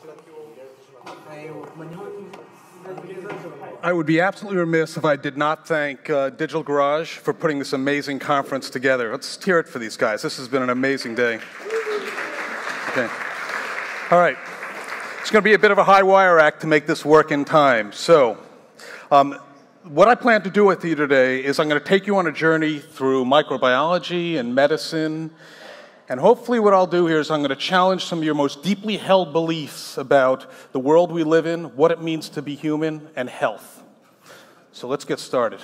I would be absolutely remiss if I did not thank Digital Garage for putting this amazing conference together. Let's hear it for these guys. This has been an amazing day. Okay. All right. It's going to be a bit of a high wire act to make this work in time. So, what I plan to do with you today is I'm going to take you on a journey through microbiology and medicine. And hopefully what I'll do here is I'm going to challenge some of your most deeply held beliefs about the world we live in, what it means to be human, and health. So let's get started.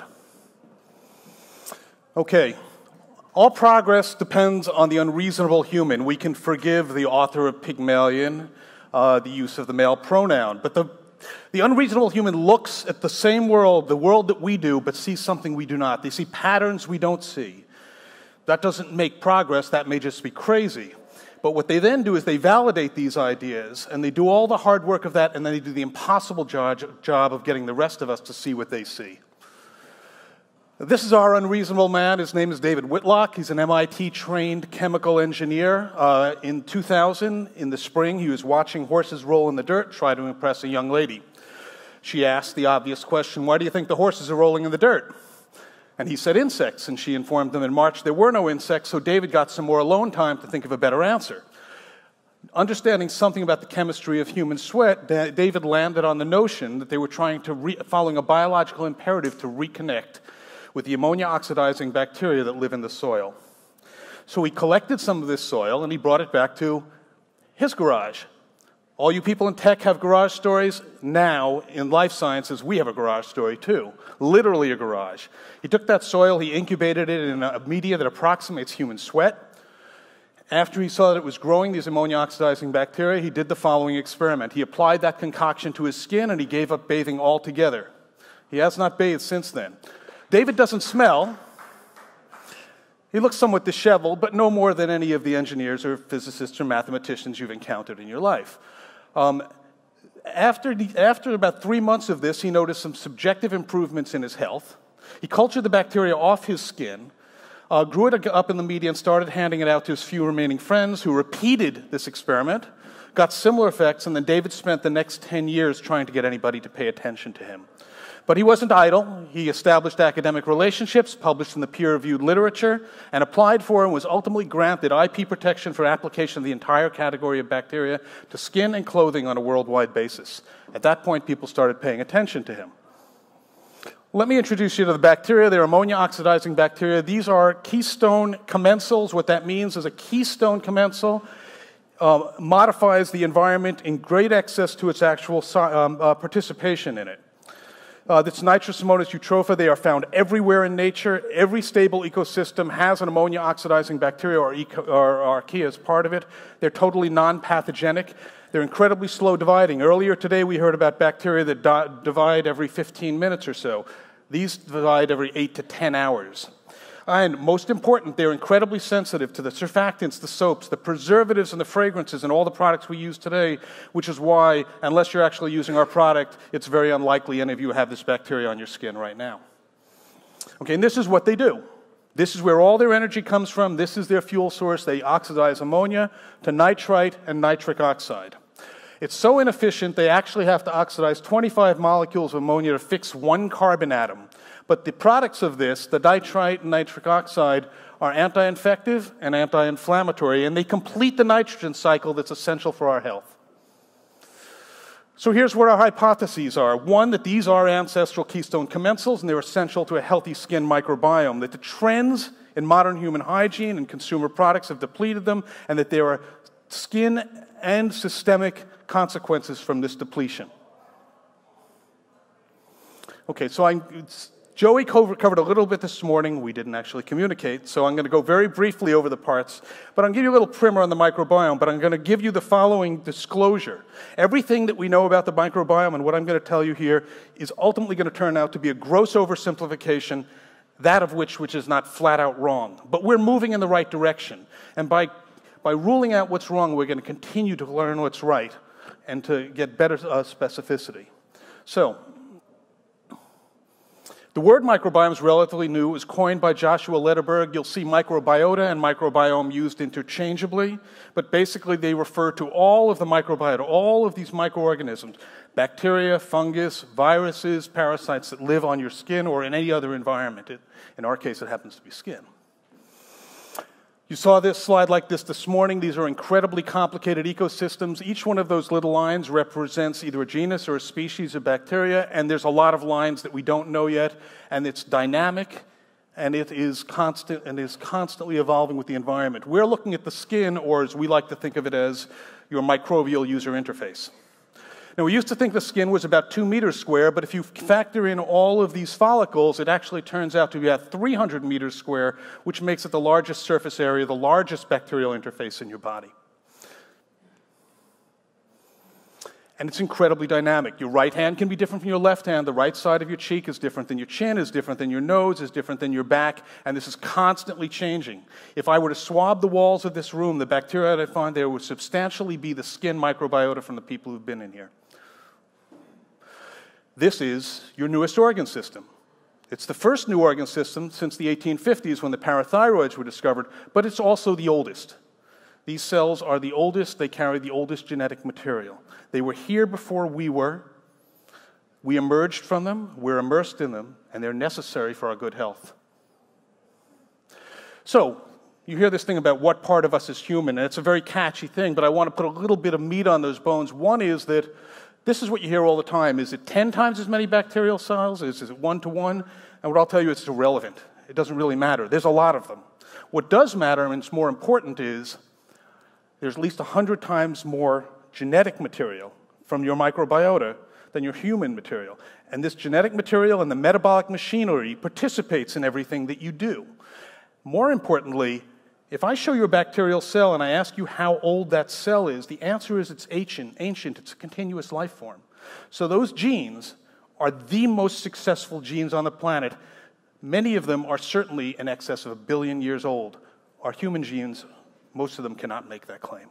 Okay. All progress depends on the unreasonable human. We can forgive the author of Pygmalion, the use of the male pronoun. But the unreasonable human looks at the same world, the world that we do, but sees something we do not. They see patterns we don't see. That doesn't make progress, that may just be crazy. But what they then do is they validate these ideas, and they do all the hard work of that, and then they do the impossible job of getting the rest of us to see what they see. This is our unreasonable man. His name is David Whitlock. He's an MIT-trained chemical engineer. In 2000, in the spring, he was watching horses roll in the dirt, try to impress a young lady. She asked the obvious question, "Why do you think the horses are rolling in the dirt?" And he said, "Insects," and she informed him in March there were no insects, so David got some more alone time to think of a better answer. Understanding something about the chemistry of human sweat, David landed on the notion that they were trying to, following a biological imperative, to reconnect with the ammonia oxidizing bacteria that live in the soil. So he collected some of this soil and he brought it back to his garage. All you people in tech have garage stories. Now, in life sciences, we have a garage story too. Literally a garage. He took that soil, he incubated it in a media that approximates human sweat. After he saw that it was growing these ammonia oxidizing bacteria, he did the following experiment. He applied that concoction to his skin and he gave up bathing altogether. He has not bathed since then. David doesn't smell. He looks somewhat disheveled, but no more than any of the engineers or physicists or mathematicians you've encountered in your life. After about 3 months of this, he noticed some subjective improvements in his health. He cultured the bacteria off his skin, grew it up in the media, and started handing it out to his few remaining friends who repeated this experiment, got similar effects, and then David spent the next 10 years trying to get anybody to pay attention to him. But he wasn't idle. He established academic relationships, published in the peer-reviewed literature, and applied for and was ultimately granted IP protection for application of the entire category of bacteria to skin and clothing on a worldwide basis. At that point, people started paying attention to him. Let me introduce you to the bacteria. They're ammonia-oxidizing bacteria. These are keystone commensals. What that means is a keystone commensal modifies the environment in great excess to its actual participation in it. This Nitrosomonas eutropha, they are found everywhere in nature. Every stable ecosystem has an ammonia-oxidizing bacteria or archaea as part of it. They're totally non-pathogenic. They're incredibly slow dividing. Earlier today, we heard about bacteria that divide every 15 minutes or so. These divide every 8 to 10 hours. And most important, they're incredibly sensitive to the surfactants, the soaps, the preservatives, and the fragrances, and all the products we use today, which is why, unless you're actually using our product, it's very unlikely any of you have this bacteria on your skin right now. Okay, and this is what they do. This is where all their energy comes from. This is their fuel source. They oxidize ammonia to nitrite and nitric oxide. It's so inefficient, they actually have to oxidize 25 molecules of ammonia to fix one carbon atom. But the products of this, the nitrite and nitric oxide, are anti-infective and anti-inflammatory, and they complete the nitrogen cycle that's essential for our health. So here's what our hypotheses are. One, that these are ancestral keystone commensals, and they're essential to a healthy skin microbiome. That the trends in modern human hygiene and consumer products have depleted them, and that there are skin and systemic consequences from this depletion. Okay, so Joey covered a little bit this morning. We didn't actually communicate, so I'm going to go very briefly over the parts. But I'll give you a little primer on the microbiome, but I'm going to give you the following disclosure. Everything that we know about the microbiome and what I'm going to tell you here is ultimately going to turn out to be a gross oversimplification, that of which is not flat out wrong. But we're moving in the right direction. And by ruling out what's wrong, we're going to continue to learn what's right and to get better specificity. So, The word microbiome is relatively new. It was coined by Joshua Lederberg. You'll see microbiota and microbiome used interchangeably, but basically they refer to all of the microbiota, all of these microorganisms, bacteria, fungus, viruses, parasites that live on your skin or in any other environment. In our case, it happens to be skin. You saw this slide like this morning. These are incredibly complicated ecosystems. Each one of those little lines represents either a genus or a species of bacteria, and there's a lot of lines that we don't know yet, and it's dynamic, and it is constant and is constantly evolving with the environment. We're looking at the skin, or as we like to think of it as, your microbial user interface. Now, we used to think the skin was about 2 meters square, but if you factor in all of these follicles, it actually turns out to be about 300 meters square, which makes it the largest surface area, the largest bacterial interface in your body. And it's incredibly dynamic. Your right hand can be different from your left hand. The right side of your cheek is different than your chin, is different than your nose, is different than your back, and this is constantly changing. If I were to swab the walls of this room, the bacteria that I find there would substantially be the skin microbiota from the people who've been in here. This is your newest organ system. It's the first new organ system since the 1850s when the parathyroids were discovered, but it's also the oldest. These cells are the oldest. They carry the oldest genetic material. They were here before we were. We emerged from them. We're immersed in them, and they're necessary for our good health. So, you hear this thing about what part of us is human, and it's a very catchy thing, but I want to put a little bit of meat on those bones. One is that this is what you hear all the time. Is it 10 times as many bacterial cells? Is it 1 to 1? And what I'll tell you, it's irrelevant. It doesn't really matter. There's a lot of them. What does matter, and it's more important, is there's at least 100 times more genetic material from your microbiota than your human material. And this genetic material and the metabolic machinery participates in everything that you do. More importantly, if I show you a bacterial cell and I ask you how old that cell is, the answer is it's ancient. It's a continuous life form. So those genes are the most successful genes on the planet. Many of them are certainly in excess of 1 billion years old. Our human genes, most of them cannot make that claim.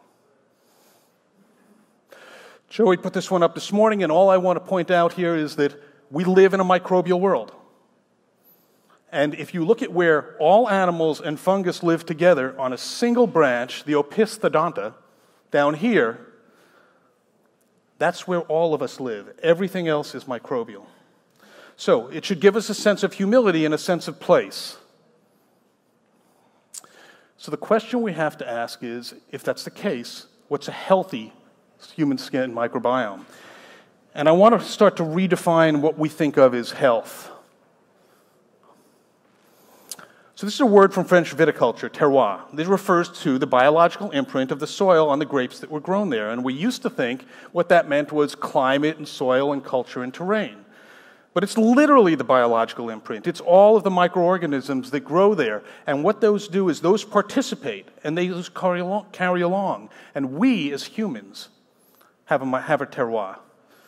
Joey put this one up this morning, and all I want to point out here is that we live in a microbial world. And if you look at where all animals and fungus live together on a single branch, the Opisthodonta, down here, that's where all of us live. Everything else is microbial. So it should give us a sense of humility and a sense of place. So the question we have to ask is, if that's the case, what's a healthy human skin microbiome? And I want to start to redefine what we think of as health. So this is a word from French viticulture, terroir. This refers to the biological imprint of the soil on the grapes that were grown there. And we used to think what that meant was climate and soil and culture and terrain. But it's literally the biological imprint. It's all of the microorganisms that grow there. And what those do is those participate, and they just carry along. And we, as humans, have a terroir.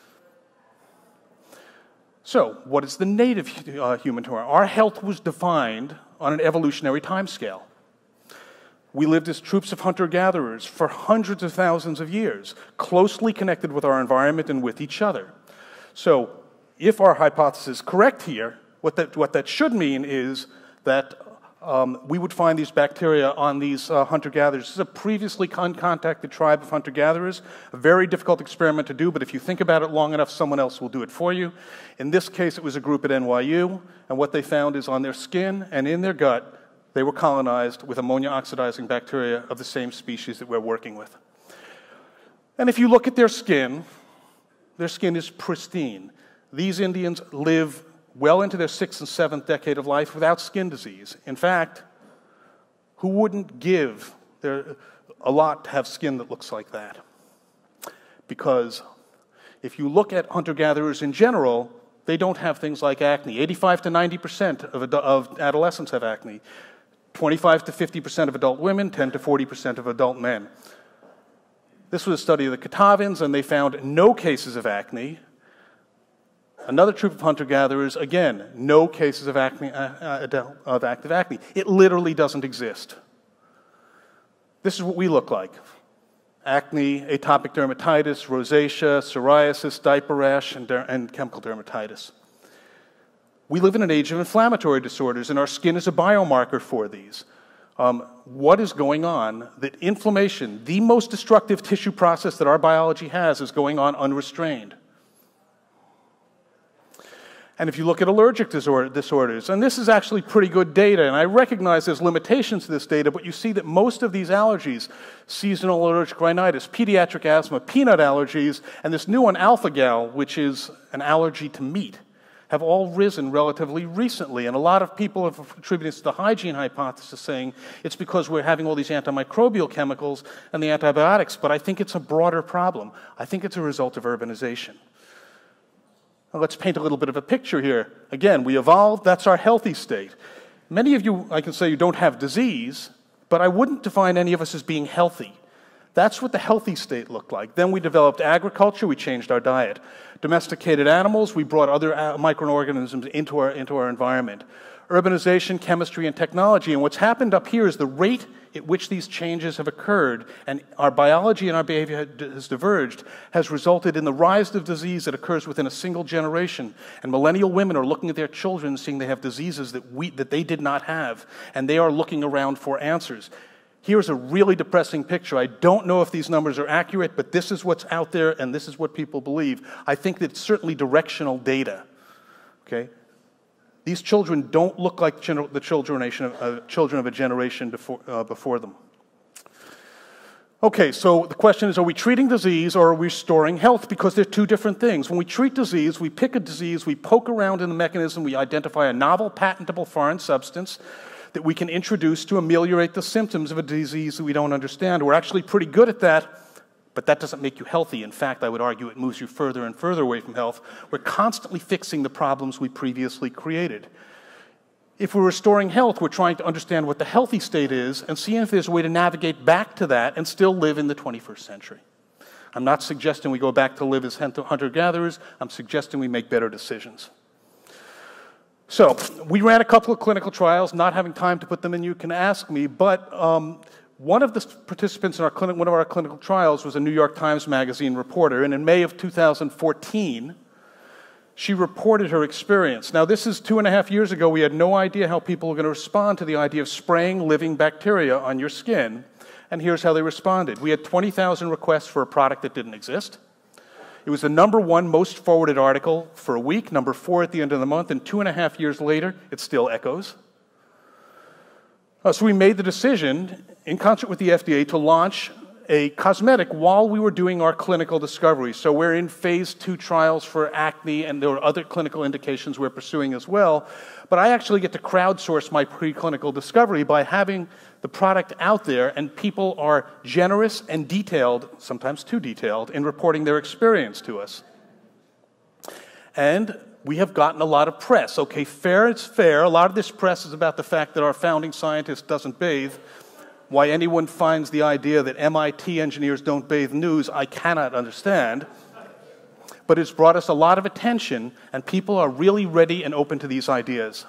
So what is the native human terroir? Our health was defined on an evolutionary timescale. We lived as troops of hunter-gatherers for hundreds of thousands of years, closely connected with our environment and with each other. So if our hypothesis is correct here, what that should mean is that we would find these bacteria on these hunter-gatherers. This is a previously uncontacted tribe of hunter-gatherers, a very difficult experiment to do, but if you think about it long enough, someone else will do it for you. In this case, it was a group at NYU, and what they found is on their skin and in their gut, they were colonized with ammonia oxidizing bacteria of the same species that we're working with. And if you look at their skin is pristine. These Indians live well into their 6th and 7th decade of life without skin disease. In fact, who wouldn't give a lot to have skin that looks like that? Because if you look at hunter-gatherers in general, they don't have things like acne. 85 to 90% of adolescents have acne. 25 to 50% of adult women, 10 to 40% of adult men. This was a study of the Catawbans, and they found no cases of acne. Another troop of hunter-gatherers, again, no cases of acne, of active acne. It literally doesn't exist. This is what we look like. Acne, atopic dermatitis, rosacea, psoriasis, diaper rash, and chemical dermatitis. We live in an age of inflammatory disorders, and our skin is a biomarker for these. What is going on? That inflammation, the most destructive tissue process that our biology has, is going on unrestrained. And if you look at allergic disorders, and this is actually pretty good data, and I recognize there's limitations to this data, but you see that most of these allergies, seasonal allergic rhinitis, pediatric asthma, peanut allergies, and this new one, alpha-gal, which is an allergy to meat, have all risen relatively recently. And a lot of people have attributed this to the hygiene hypothesis, saying it's because we're having all these antimicrobial chemicals and the antibiotics, but I think it's a broader problem. I think it's a result of urbanization. Now, let's paint a little bit of a picture here. Again, we evolved, that's our healthy state. Many of you, I can say, you don't have disease, but I wouldn't define any of us as being healthy. That's what the healthy state looked like. Then we developed agriculture, we changed our diet. Domesticated animals, we brought other microorganisms into our environment. Urbanization, chemistry, and technology. And what's happened up here is the rate at which these changes have occurred and our biology and our behavior has diverged has resulted in the rise of disease that occurs within a single generation. And millennial women are looking at their children, seeing they have diseases that they did not have, and they are looking around for answers. Here's a really depressing picture. I don't know if these numbers are accurate, but this is what's out there, and this is what people believe. I think that it's certainly directional data. Okay? These children don't look like the children of a generation before them. Okay, so the question is, are we treating disease or are we restoring health? Because they're two different things. When we treat disease, we pick a disease, we poke around in the mechanism, we identify a novel, patentable foreign substance that we can introduce to ameliorate the symptoms of a disease that we don't understand. We're actually pretty good at that, but that doesn't make you healthy. In fact, I would argue it moves you further and further away from health. We're constantly fixing the problems we previously created. If we're restoring health, we're trying to understand what the healthy state is and seeing if there's a way to navigate back to that and still live in the 21st century. I'm not suggesting we go back to live as hunter-gatherers. I'm suggesting we make better decisions. So, we ran a couple of clinical trials, not having time to put them in, you can ask me, but one of the participants in one of our clinical trials was a New York Times Magazine reporter, and in May of 2014, she reported her experience. Now, this is 2.5 years ago. We had no idea how people were going to respond to the idea of spraying living bacteria on your skin, and here's how they responded. We had 20,000 requests for a product that didn't exist. It was the #1 most forwarded article for a week, #4 at the end of the month, and 2.5 years later, it still echoes. So we made the decision, in concert with the FDA, to launch a cosmetic while we were doing our clinical discovery. So we're in phase 2 trials for acne, and there are other clinical indications we're pursuing as well. But I actually get to crowdsource my preclinical discovery by having the product out there, and people are generous and detailed, sometimes too detailed, in reporting their experience to us. And we have gotten a lot of press. Okay, fair is fair. A lot of this press is about the fact that our founding scientist doesn't bathe. Why anyone finds the idea that MIT engineers don't bathe news, I cannot understand. But it's brought us a lot of attention, and people are really ready and open to these ideas.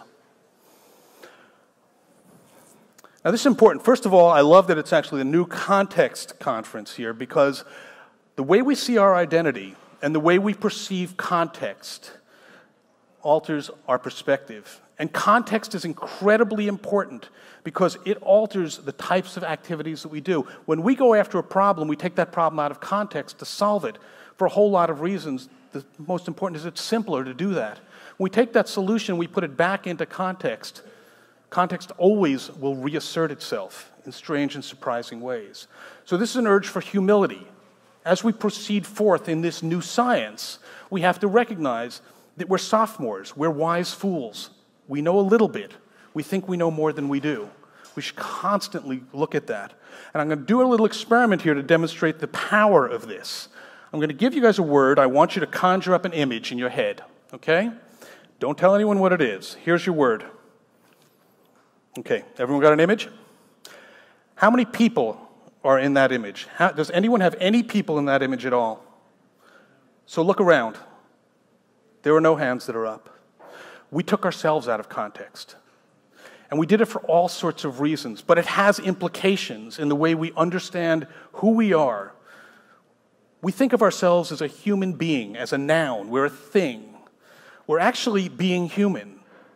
Now, this is important. First of all, I love that it's actually a new context conference here, because the way we see our identity and the way we perceive context alters our perspective. And context is incredibly important because it alters the types of activities that we do. When we go after a problem, we take that problem out of context to solve it for a whole lot of reasons. The most important is it's simpler to do that. When we take that solution, we put it back into context. Context always will reassert itself in strange and surprising ways. So this is an urge for humility. As we proceed forth in this new science, we have to recognize that we're sophomores, we're wise fools. We know a little bit. We think we know more than we do. We should constantly look at that. And I'm going to do a little experiment here to demonstrate the power of this. I'm going to give you guys a word. I want you to conjure up an image in your head, okay? Don't tell anyone what it is. Here's your word. Okay, everyone got an image? How many people are in that image? Does anyone have any people in that image at all? So look around. There are no hands that are up. We took ourselves out of context. And we did it for all sorts of reasons, but it has implications in the way we understand who we are. We think of ourselves as a human being, as a noun. We're a thing. We're actually being human.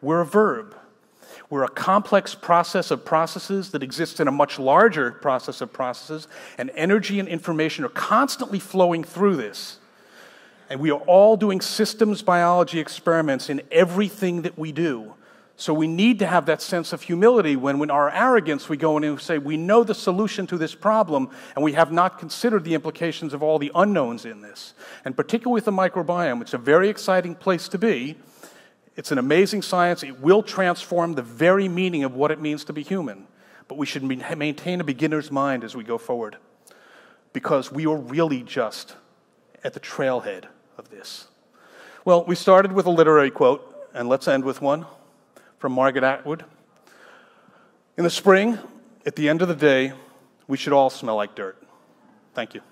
We're a verb. We're a complex process of processes that exists in a much larger process of processes, and energy and information are constantly flowing through this. And we are all doing systems biology experiments in everything that we do. So we need to have that sense of humility when in our arrogance we go in and say, we know the solution to this problem, and we have not considered the implications of all the unknowns in this. And particularly with the microbiome, it's a very exciting place to be. It's an amazing science. It will transform the very meaning of what it means to be human. But we should maintain a beginner's mind as we go forward, because we are really just at the trailhead of this. Well, we started with a literary quote, and let's end with one from Margaret Atwood. In the spring, at the end of the day, we should all smell like dirt. Thank you.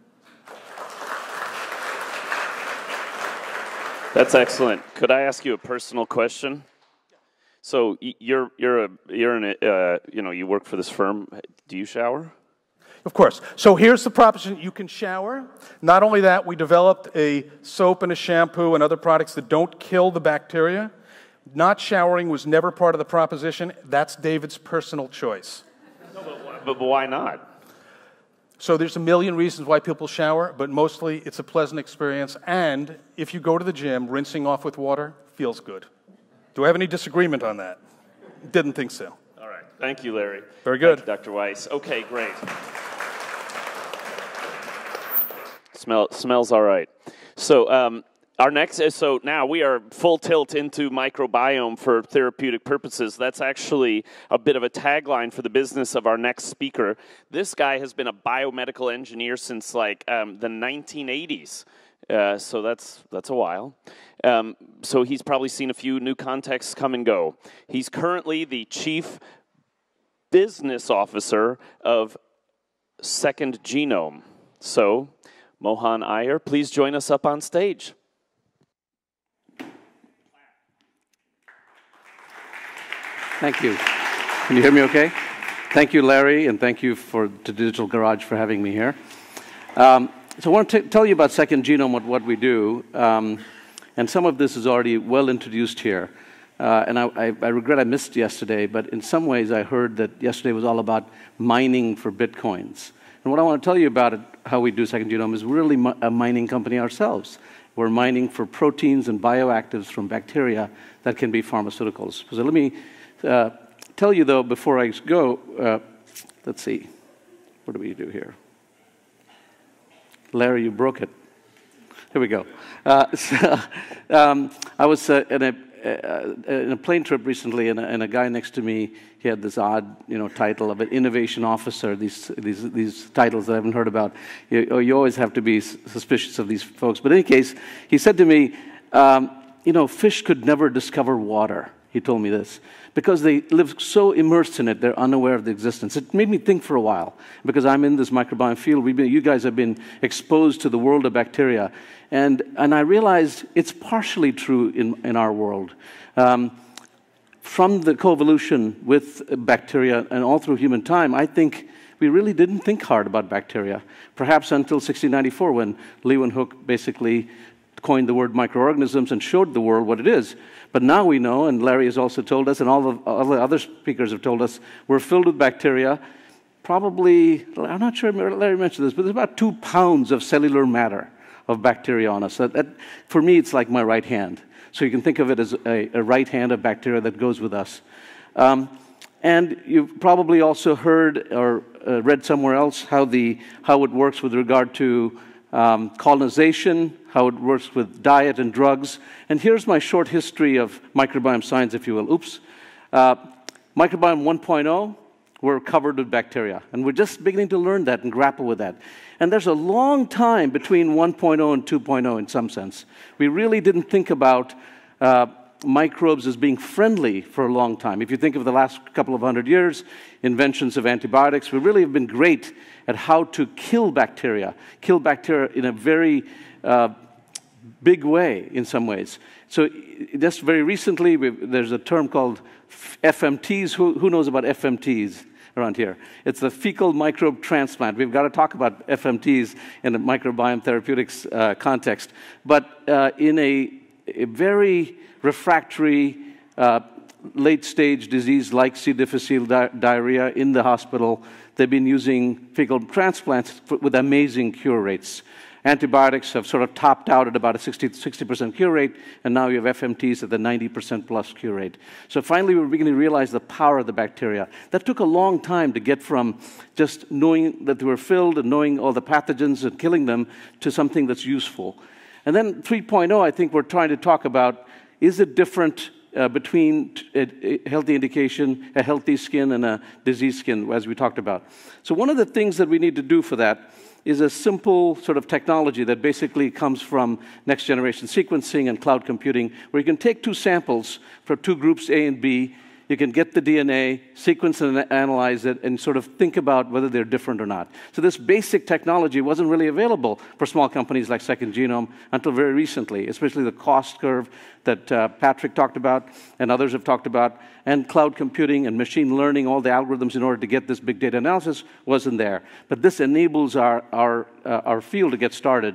That's excellent. Could I ask you a personal question? So you work for this firm. Do you shower? Of course. So here's the proposition. You can shower. Not only that, we developed a soap and a shampoo and other products that don't kill the bacteria. Not showering was never part of the proposition. That's David's personal choice. No, but why not? So there's a million reasons why people shower, but mostly it's a pleasant experience. And if you go to the gym, rinsing off with water feels good. Do I have any disagreement on that? Didn't think so. All right. Thank you, Larry. Very good. Thank you, Dr. Weiss. Okay, great. Smells all right. So so now we are full tilt into microbiome for therapeutic purposes. That's actually a bit of a tagline for the business of our next speaker. This guy has been a biomedical engineer since like the 1980s. So that's a while. So he's probably seen a few new contexts come and go. He's currently the chief business officer of Second Genome. So Mohan Iyer, please join us up on stage. Thank you. Can you hear me okay? Thank you, Larry, and thank you to Digital Garage for having me here. So I want to tell you about Second Genome, what we do, and some of this is already well introduced here. And I regret I missed yesterday, but in some ways I heard that yesterday was all about mining for bitcoins. And what I want to tell you about it, how we do Second Genome, is we're really a mining company ourselves. We're mining for proteins and bioactives from bacteria that can be pharmaceuticals. So let me tell you, though, before I go, let's see, what do we do here? Larry, you broke it. Here we go. I was in a plane trip recently, and a guy next to me, he had this odd, title of an innovation officer. These titles that I haven't heard about. You always have to be suspicious of these folks. But in any case, he said to me, fish could never discover water. He told me this. Because they live so immersed in it, they're unaware of the existence. It made me think for a while, because I'm in this microbiome field. You guys have been exposed to the world of bacteria. And I realized it's partially true in our world. From the coevolution with bacteria and all through human time, I think we really didn't think hard about bacteria. Perhaps until 1694, when Leeuwenhoek basically coined the word microorganisms and showed the world what it is. But now we know, and Larry has also told us, and all the other speakers have told us, we're filled with bacteria. Probably, I'm not sure Larry mentioned this, but there's about 2 pounds of cellular matter of bacteria on us. That, for me, it's like my right hand. So you can think of it as a right hand of bacteria that goes with us. And you've probably also heard or read somewhere else how it works with regard to colonization, how it works with diet and drugs. And here's my short history of microbiome science, if you will. Oops. Microbiome 1.0, we're covered with bacteria. And we're just beginning to learn that and grapple with that. And there's a long time between 1.0 and 2.0 in some sense. We really didn't think about microbes as being friendly for a long time. If you think of the last couple of 100 years, inventions of antibiotics, we really have been great at how to kill bacteria in a very big way in some ways. So just very recently, there's a term called FMTs. Who knows about FMTs around here? It's the fecal microbe transplant. We've got to talk about FMTs in a microbiome therapeutics context. But in a very refractory late-stage disease like C. difficile diarrhea in the hospital. They've been using fecal transplants with amazing cure rates. Antibiotics have sort of topped out at about a 60% cure rate, and now you have FMTs at the 90% plus cure rate. So finally, we're beginning to realize the power of the bacteria. That took a long time to get from just knowing that they were filled and knowing all the pathogens and killing them to something that's useful. And then 3.0, I think we're trying to talk about, is it different between a healthy indication, a healthy skin, and a diseased skin, as we talked about. So one of the things that we need to do for that is a simple sort of technology that basically comes from next-generation sequencing and cloud computing, where you can take two samples for two groups, A and B. You can get the DNA, sequence and analyze it, and sort of think about whether they're different or not. So this basic technology wasn't really available for small companies like Second Genome until very recently, especially the cost curve that Patrick talked about and others have talked about, and cloud computing and machine learning, all the algorithms in order to get this big data analysis wasn't there. But this enables our field to get started.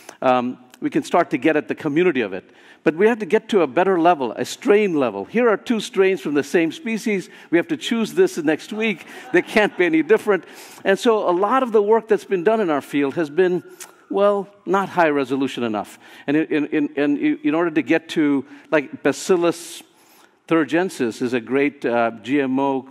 We can start to get at the community of it. But we have to get to a better level, a strain level. Here are two strains from the same species. We have to choose this next week. They can't be any different. And so a lot of the work that's been done in our field has been, well, not high resolution enough. And in order to get to, like, Bacillus thuringiensis is a great GMO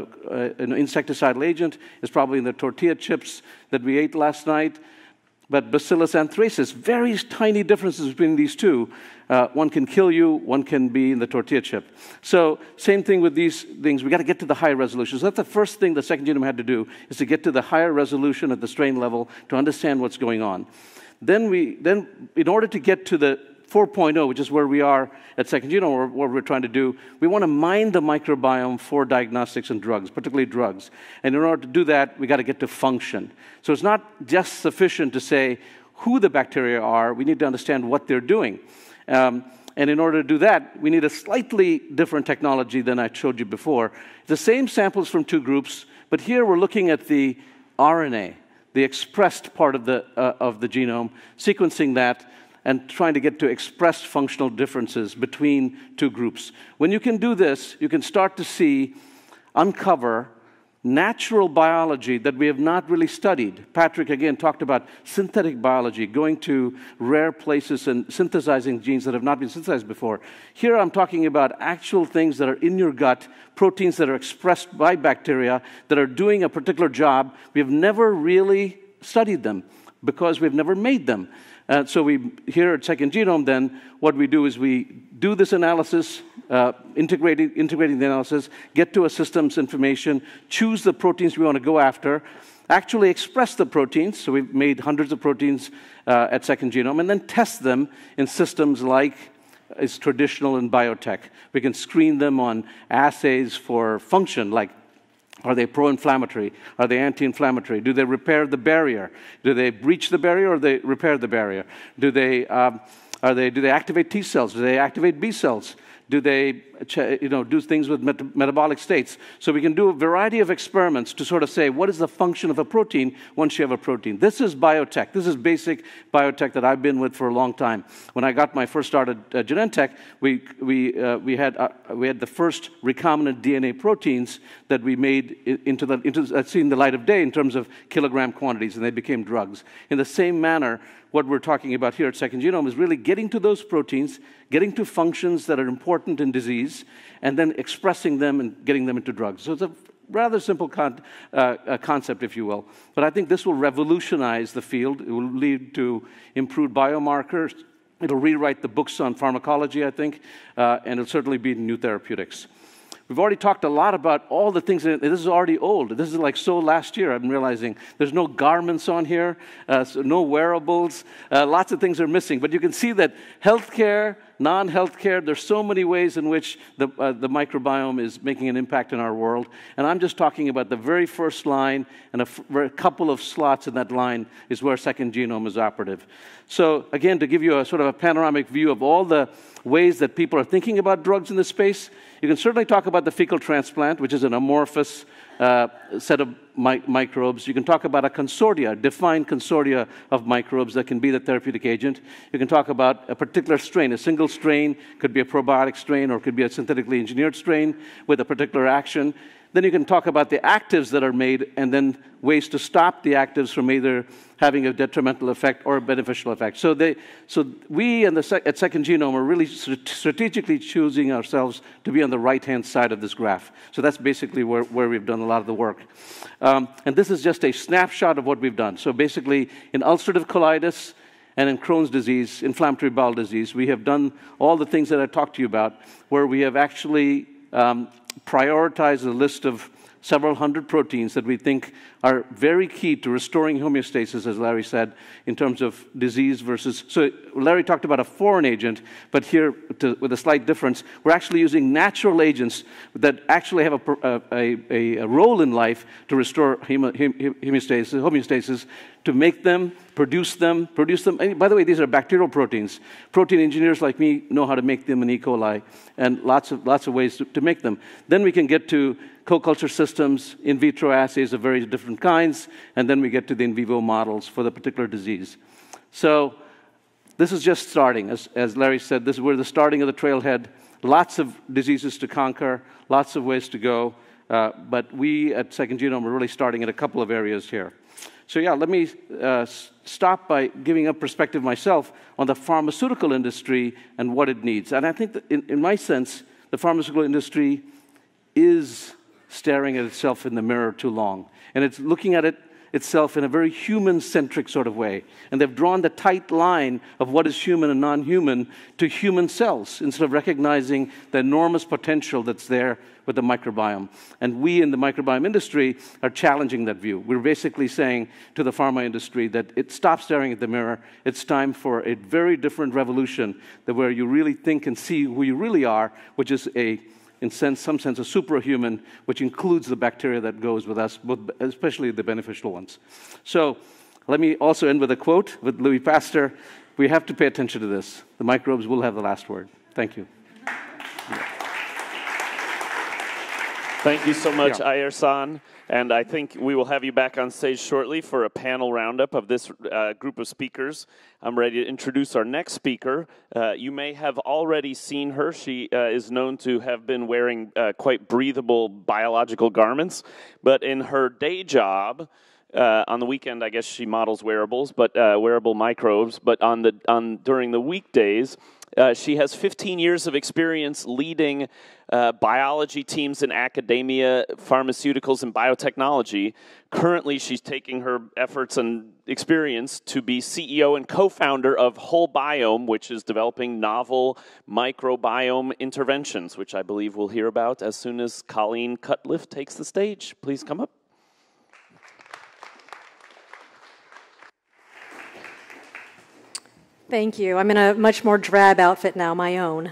an insecticidal agent. It's probably in the tortilla chips that we ate last night. But Bacillus anthracis, very tiny differences between these two. One can kill you, one can be in the tortilla chip. So same thing with these things. We've got to get to the high resolution. So that's the first thing the Second Genome had to do, is to get to the higher resolution at the strain level to understand what's going on. Then in order to get to the 4.0, which is where we are at Second Genome, or what we're trying to do, we want to mine the microbiome for diagnostics and drugs, particularly drugs. And in order to do that, we got to get to function. So it's not just sufficient to say who the bacteria are. We need to understand what they're doing. And in order to do that, we need a slightly different technology than I showed you before. The same samples from two groups, but here we're looking at the RNA, the expressed part of the genome, sequencing that, and trying to get to expressed functional differences between two groups. When you can do this, you can start to uncover natural biology that we have not really studied. Patrick, again, talked about synthetic biology, going to rare places and synthesizing genes that have not been synthesized before. Here I'm talking about actual things that are in your gut, proteins that are expressed by bacteria that are doing a particular job. We have never really studied them because we've never made them. So here at Second Genome, then, what we do is we do this analysis, integrating the analysis, get to a systems information, choose the proteins we want to go after, actually express the proteins. So we've made hundreds of proteins at Second Genome, and then test them in systems like is traditional in biotech. We can screen them on assays for function, like are they pro-inflammatory? Are they anti-inflammatory? Do they repair the barrier? Do they breach the barrier or they repair the barrier? Do they activate T cells? Do they activate B cells? Do they do things with metabolic states? So we can do a variety of experiments to sort of say, what is the function of a protein once you have a protein? This is biotech. This is basic biotech that I've been with for a long time. When I got my first start at Genentech, we had the first recombinant DNA proteins that we made seen the light of day in terms of kilogram quantities, and they became drugs. In the same manner, what we're talking about here at Second Genome is really getting to those proteins, getting to functions that are important in disease, and then expressing them and getting them into drugs. So it's a rather simple concept, if you will. But I think this will revolutionize the field. It will lead to improved biomarkers. It'll rewrite the books on pharmacology, I think, and it'll certainly be new therapeutics. We've already talked a lot about all the things. This is already old. This is like so last year, I'm realizing. There's no garments on here, so no wearables. Lots of things are missing. But you can see that healthcare, non-healthcare, there's so many ways in which the microbiome is making an impact in our world. And I'm just talking about the very first line, and a couple of slots in that line is where Second Genome is operative. So again, to give you a sort of a panoramic view of all the ways that people are thinking about drugs in this space, you can certainly talk about the fecal transplant, which is an amorphous set of microbes. You can talk about a consortia, defined consortia of microbes that can be the therapeutic agent. You can talk about a particular strain. A single strain could be a probiotic strain or could be a synthetically engineered strain with a particular action. Then you can talk about the actives that are made and then ways to stop the actives from either having a detrimental effect or a beneficial effect. So we at Second Genome are really strategically choosing ourselves to be on the right-hand side of this graph. So that's basically where we've done a lot of the work. And this is just a snapshot of what we've done. So basically, in ulcerative colitis and in Crohn's disease, inflammatory bowel disease, we have done all the things that I talked to you about, where we have actually prioritize a list of several hundred proteins that we think are very key to restoring homeostasis, as Larry said, in terms of disease versus... So Larry talked about a foreign agent, but here, with a slight difference, we're actually using natural agents that actually have a role in life to restore homeostasis, to make them, produce them. And by the way, these are bacterial proteins. Protein engineers like me know how to make them in E. coli, and lots of ways to make them. Then we can get to co-culture systems, in vitro assays of various different kinds, and then we get to the in vivo models for the particular disease. So this is just starting. As Larry said, we're the starting of the trailhead. Lots of diseases to conquer, lots of ways to go, but we at Second Genome are really starting in a couple of areas here. So yeah, let me stop by giving a perspective myself on the pharmaceutical industry and what it needs. And I think that in my sense, the pharmaceutical industry is staring at itself in the mirror too long. And it's looking at itself in a very human-centric sort of way. And they've drawn the tight line of what is human and non-human to human cells, instead of recognizing the enormous potential that's there with the microbiome. And we in the microbiome industry are challenging that view. We're basically saying to the pharma industry that it stops staring at the mirror. It's time for a very different revolution, where you really think and see who you really are, which is in some sense, a superhuman, which includes the bacteria that goes with us, especially the beneficial ones. So let me also end with a quote with Louis Pasteur. We have to pay attention to this. The microbes will have the last word. Thank you. Thank you so much, Iyer-san. And I think we will have you back on stage shortly for a panel roundup of this group of speakers. I'm ready to introduce our next speaker. You may have already seen her. She is known to have been wearing quite breathable biological garments. But in her day job, on the weekend, I guess she models wearables, but wearable microbes. But during the weekdays, she has 15 years of experience leading biology teams in academia, pharmaceuticals, and biotechnology. Currently, she's taking her efforts and experience to be CEO and co-founder of AOBiome, which is developing novel microbiome interventions, which I believe we'll hear about as soon as Colleen Cutcliffe takes the stage. Please come up. Thank you. I'm in a much more drab outfit now, my own.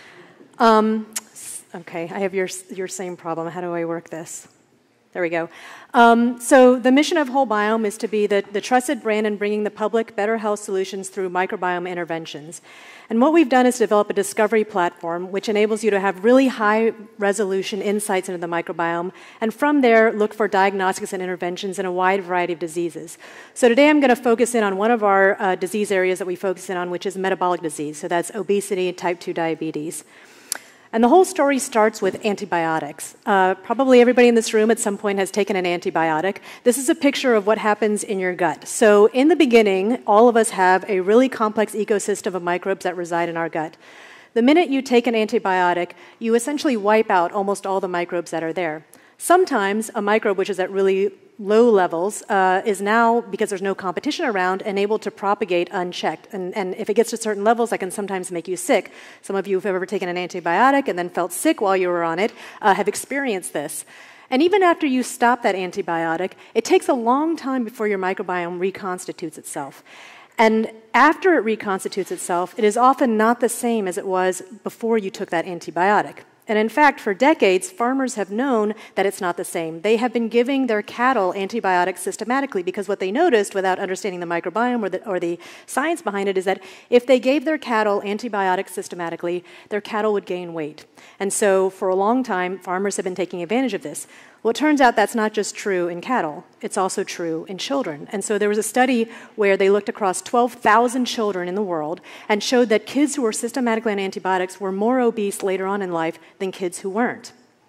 Okay, I have your same problem. How do I work this? There we go. So the mission of AOBiome is to be the trusted brand in bringing the public better health solutions through microbiome interventions. And what we've done is develop a discovery platform which enables you to have really high-resolution insights into the microbiome, and from there, look for diagnostics and interventions in a wide variety of diseases. So today I'm going to focus in on one of our disease areas that we focus in on, which is metabolic disease. So that's obesity and type 2 diabetes. And the whole story starts with antibiotics. Probably everybody in this room at some point has taken an antibiotic. This is a picture of what happens in your gut. So in the beginning, all of us have a really complex ecosystem of microbes that reside in our gut. The minute you take an antibiotic, you essentially wipe out almost all the microbes that are there. Sometimes a microbe which is at really low levels is now, because there's no competition around, enabled to propagate unchecked. And if it gets to certain levels, that can sometimes make you sick. Some of you who have ever taken an antibiotic and then felt sick while you were on it have experienced this. And even after you stop that antibiotic, it takes a long time before your microbiome reconstitutes itself. And after it reconstitutes itself, it is often not the same as it was before you took that antibiotic. And in fact, for decades, farmers have known that it's not the same. They have been giving their cattle antibiotics systematically because what they noticed, without understanding the microbiome or the science behind it, is that if they gave their cattle antibiotics systematically, their cattle would gain weight. And so for a long time, farmers have been taking advantage of this. Well, it turns out that's not just true in cattle, it's also true in children. And so there was a study where they looked across 12,000 children in the world and showed that kids who were systematically on antibiotics were more obese later on in life than kids who weren't.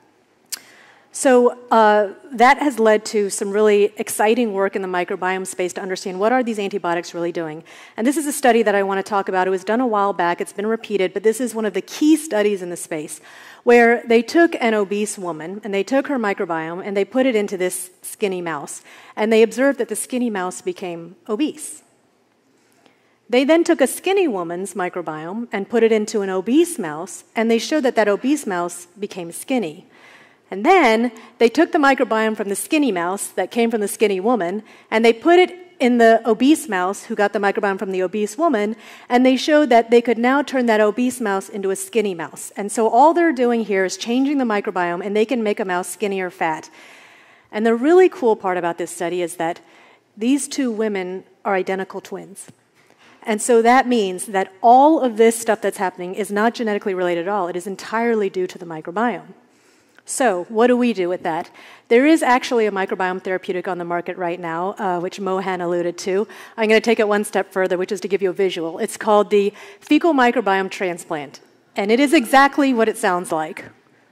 So that has led to some really exciting work in the microbiome space to understand what are these antibiotics really doing. And this is a study that I want to talk about. It was done a while back. It's been repeated, but this is one of the key studies in the space where they took an obese woman and they took her microbiome and they put it into this skinny mouse. And they observed that the skinny mouse became obese. They then took a skinny woman's microbiome and put it into an obese mouse, and they showed that that obese mouse became skinny. And then they took the microbiome from the skinny mouse that came from the skinny woman, and they put it in the obese mouse who got the microbiome from the obese woman, and they showed that they could now turn that obese mouse into a skinny mouse. And so all they're doing here is changing the microbiome, and they can make a mouse skinny or fat. And the really cool part about this study is that these two women are identical twins. And so that means that all of this stuff that's happening is not genetically related at all. It is entirely due to the microbiome. So what do we do with that? There is actually a microbiome therapeutic on the market right now, which Mohan alluded to. I'm going to take it one step further, which is to give you a visual. It's called the fecal microbiome transplant. And it is exactly what it sounds like.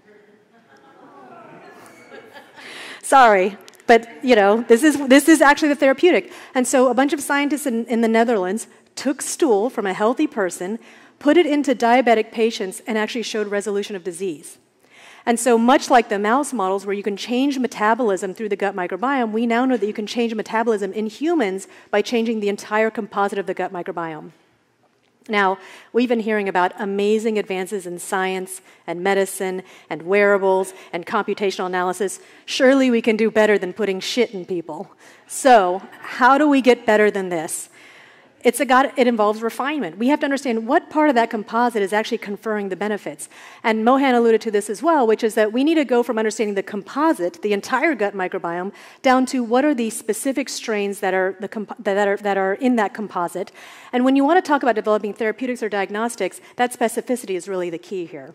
Sorry, but you know, this is actually the therapeutic. And so a bunch of scientists in the Netherlands took stool from a healthy person, put it into diabetic patients, and actually showed resolution of disease. And so much like the mouse models where you can change metabolism through the gut microbiome, we now know that you can change metabolism in humans by changing the entire composite of the gut microbiome. Now, we've been hearing about amazing advances in science and medicine and wearables and computational analysis. Surely we can do better than putting shit in people. So how do we get better than this? It involves refinement. We have to understand what part of that composite is actually conferring the benefits. And Mohan alluded to this as well, which is that we need to go from understanding the composite, the entire gut microbiome, down to what are the specific strains that are in that composite. And when you want to talk about developing therapeutics or diagnostics, that specificity is really the key here.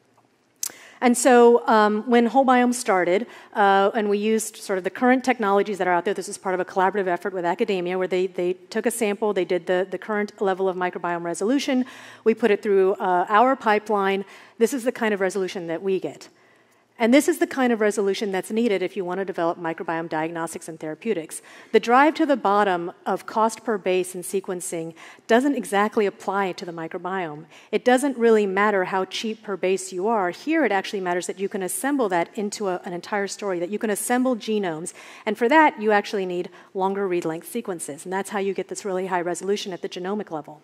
And so when wholebiome started, and we used sort of the current technologies that are out there, this is part of a collaborative effort with academia where they took a sample, they did the current level of microbiome resolution, we put it through our pipeline. This is the kind of resolution that we get. And this is the kind of resolution that's needed if you want to develop microbiome diagnostics and therapeutics. The drive to the bottom of cost per base in sequencing doesn't exactly apply to the microbiome. It doesn't really matter how cheap per base you are. Here it actually matters that you can assemble that into an entire story, that you can assemble genomes. And for that, you actually need longer read length sequences. And that's how you get this really high resolution at the genomic level.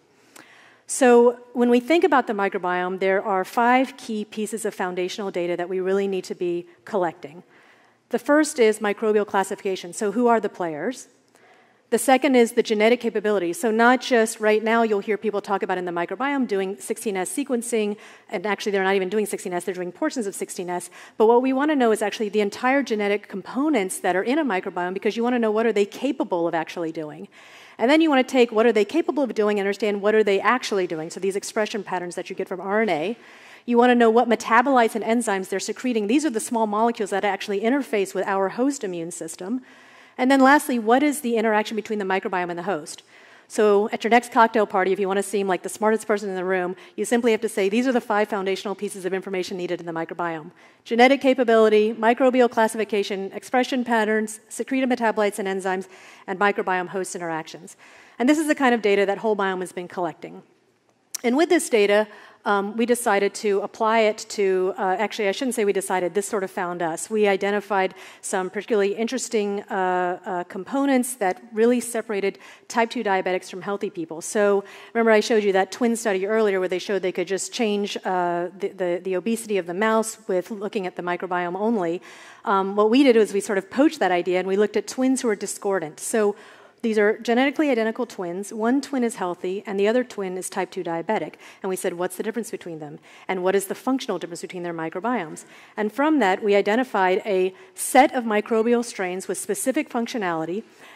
So when we think about the microbiome, there are 5 key pieces of foundational data that we really need to be collecting. The first is microbial classification. So who are the players? The second is the genetic capability. So not just right now you'll hear people talk about in the microbiome doing 16S sequencing, and actually they're not even doing 16S, they're doing portions of 16S. But what we want to know is actually the entire genetic components that are in a microbiome, because you want to know what are they capable of actually doing. And then you want to take what are they capable of doing and understand what are they actually doing. So these expression patterns that you get from RNA. You want to know what metabolites and enzymes they're secreting. These are the small molecules that actually interface with our host immune system. And then lastly, what is the interaction between the microbiome and the host? So at your next cocktail party, if you want to seem like the smartest person in the room, you simply have to say, these are the 5 foundational pieces of information needed in the microbiome. Genetic capability, microbial classification, expression patterns, secreted metabolites and enzymes, and microbiome host interactions. And this is the kind of data that wholebiome has been collecting. And with this data, we decided to apply it to, actually I shouldn't say we decided, this sort of found us. We identified some particularly interesting components that really separated type 2 diabetics from healthy people. So remember I showed you that twin study earlier where they showed they could just change the obesity of the mouse with looking at the microbiome only. What we did was we sort of poached that idea and we looked at twins who are discordant. So these are genetically identical twins. One twin is healthy, and the other twin is type 2 diabetic. And we said, what's the difference between them? And what is the functional difference between their microbiomes? And from that, we identified a set of microbial strains with specific functionality.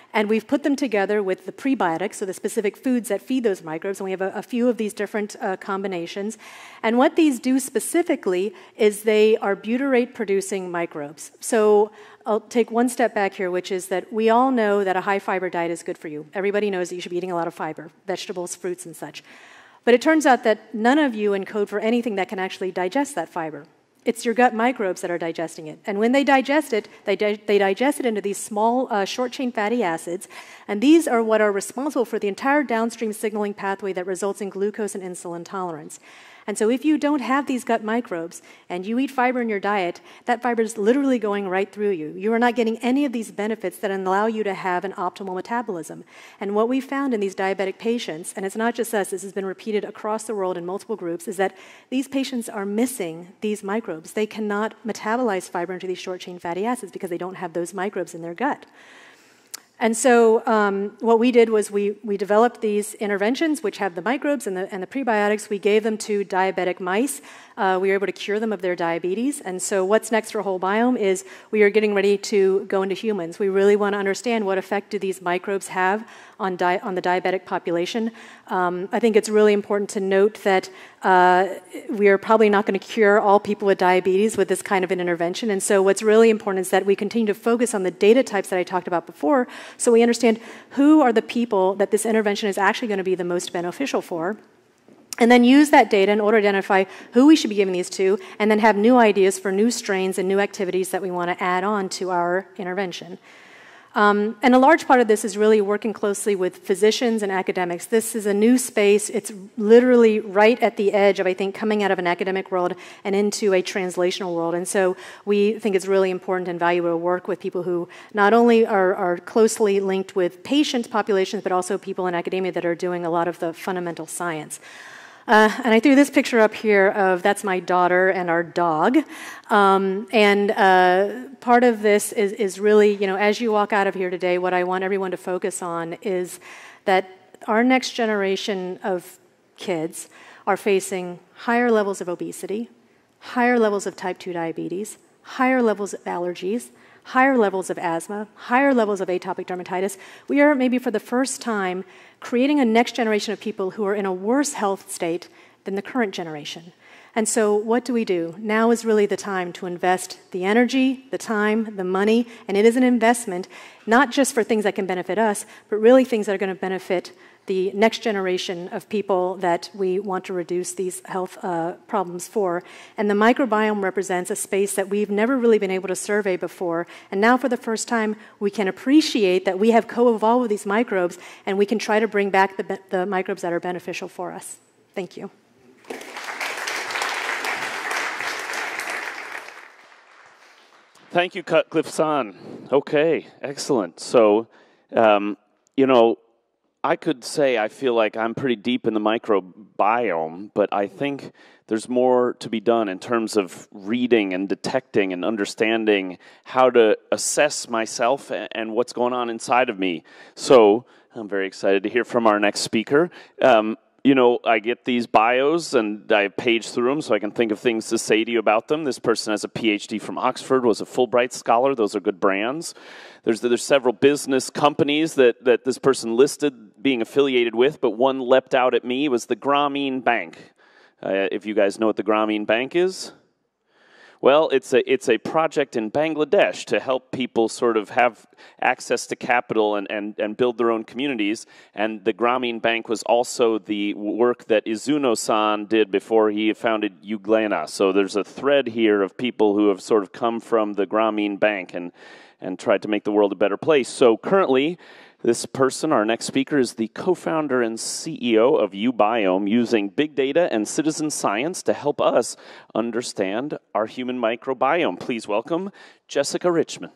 And we've put them together with the prebiotics, so the specific foods that feed those microbes, and we have a few of these different combinations. And what these do specifically is they are butyrate-producing microbes. So I'll take one step back here, which is that we all know that a high-fiber diet is good for you. Everybody knows that you should be eating a lot of fiber, vegetables, fruits, and such. But it turns out that none of you encode for anything that can actually digest that fiber. It's your gut microbes that are digesting it. And when they digest it, they digest it into these small short-chain fatty acids, and these are what are responsible for the entire downstream signaling pathway that results in glucose and insulin tolerance. And so if you don't have these gut microbes and you eat fiber in your diet, that fiber is literally going right through you. You are not getting any of these benefits that allow you to have an optimal metabolism. And what we found in these diabetic patients, and it's not just us, this has been repeated across the world in multiple groups, is that these patients are missing these microbes. They cannot metabolize fiber into these short-chain fatty acids because they don't have those microbes in their gut. And so what we did was we developed these interventions, which have the microbes and the prebiotics. We gave them to diabetic mice. We were able to cure them of their diabetes. And so what's next for WholeBiome is we are getting ready to go into humans. We really want to understand what effect do these microbes have on the diabetic population. I think it's really important to note that we are probably not going to cure all people with diabetes with this kind of an intervention. And so what's really important is that we continue to focus on the data types that I talked about before, so we understand who are the people that this intervention is actually going to be the most beneficial for. And then use that data in order to identify who we should be giving these to, and then have new ideas for new strains and new activities that we want to add on to our intervention. And a large part of this is really working closely with physicians and academics. This is a new space. It's literally right at the edge of, I think, coming out of an academic world and into a translational world. And so we think it's really important and valuable to work with people who not only are closely linked with patient populations, but also people in academia that are doing a lot of the fundamental science. And I threw this picture up here of, that's my daughter and our dog. Part of this is really, as you walk out of here today, what I want everyone to focus on is that our next generation of kids are facing higher levels of obesity, higher levels of type 2 diabetes, higher levels of allergies, higher levels of asthma, higher levels of atopic dermatitis. We are maybe for the first time creating a next generation of people who are in a worse health state than the current generation. And so what do? Now is really the time to invest the energy, the time, the money, and it is an investment, not just for things that can benefit us, but really things that are going to benefit the next generation of people that we want to reduce these health problems for. And the microbiome represents a space that we've never really been able to survey before. And now for the first time, we can appreciate that we have co-evolved with these microbes, and we can try to bring back the microbes that are beneficial for us. Thank you. Thank you, Cutcliffe-san. Okay, excellent. So, I could say I feel like I'm pretty deep in the microbiome, but I think there's more to be done in terms of reading and detecting and understanding how to assess myself and what's going on inside of me. So I'm very excited to hear from our next speaker. I get these bios and I page through them so I can think of things to say to you about them. This person has a PhD from Oxford, was a Fulbright scholar. Those are good brands. There's several business companies that this person listed being affiliated with, but one leapt out at me was the Grameen Bank. If you guys know what the Grameen Bank is? Well, it's a project in Bangladesh to help people sort of have access to capital and build their own communities. And the Grameen Bank was also the work that Izuno-san did before he founded Uglena. So there's a thread here of people who have sort of come from the Grameen Bank and tried to make the world a better place. So currently, this person, our next speaker, is the co-founder and CEO of uBiome, using big data and citizen science to help us understand our human microbiome. Please welcome Jessica Richman.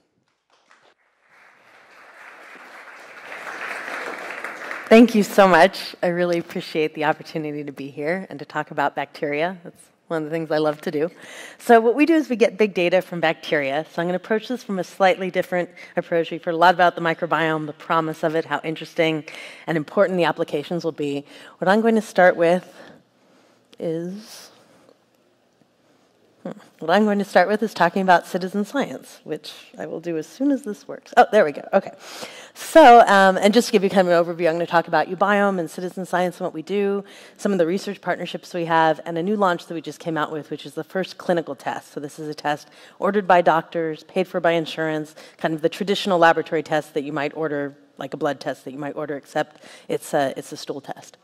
Thank you so much. I really appreciate the opportunity to be here and to talk about bacteria. That's one of the things I love to do. So what we do is we get big data from bacteria. So I'm going to approach this from a slightly different approach. We've heard a lot about the microbiome, the promise of it, how interesting and important the applications will be. What I'm going to start with is What I'm going to start with is talking about citizen science, which I will do as soon as this works. Oh, there we go. Okay. So, and just to give you kind of an overview, I'm going to talk about uBiome and citizen science and what we do, some of the research partnerships we have, and a new launch that we just came out with, which is the first clinical test. So this is a test ordered by doctors, paid for by insurance, kind of the traditional laboratory test that you might order, like a blood test that you might order, except it's a stool test.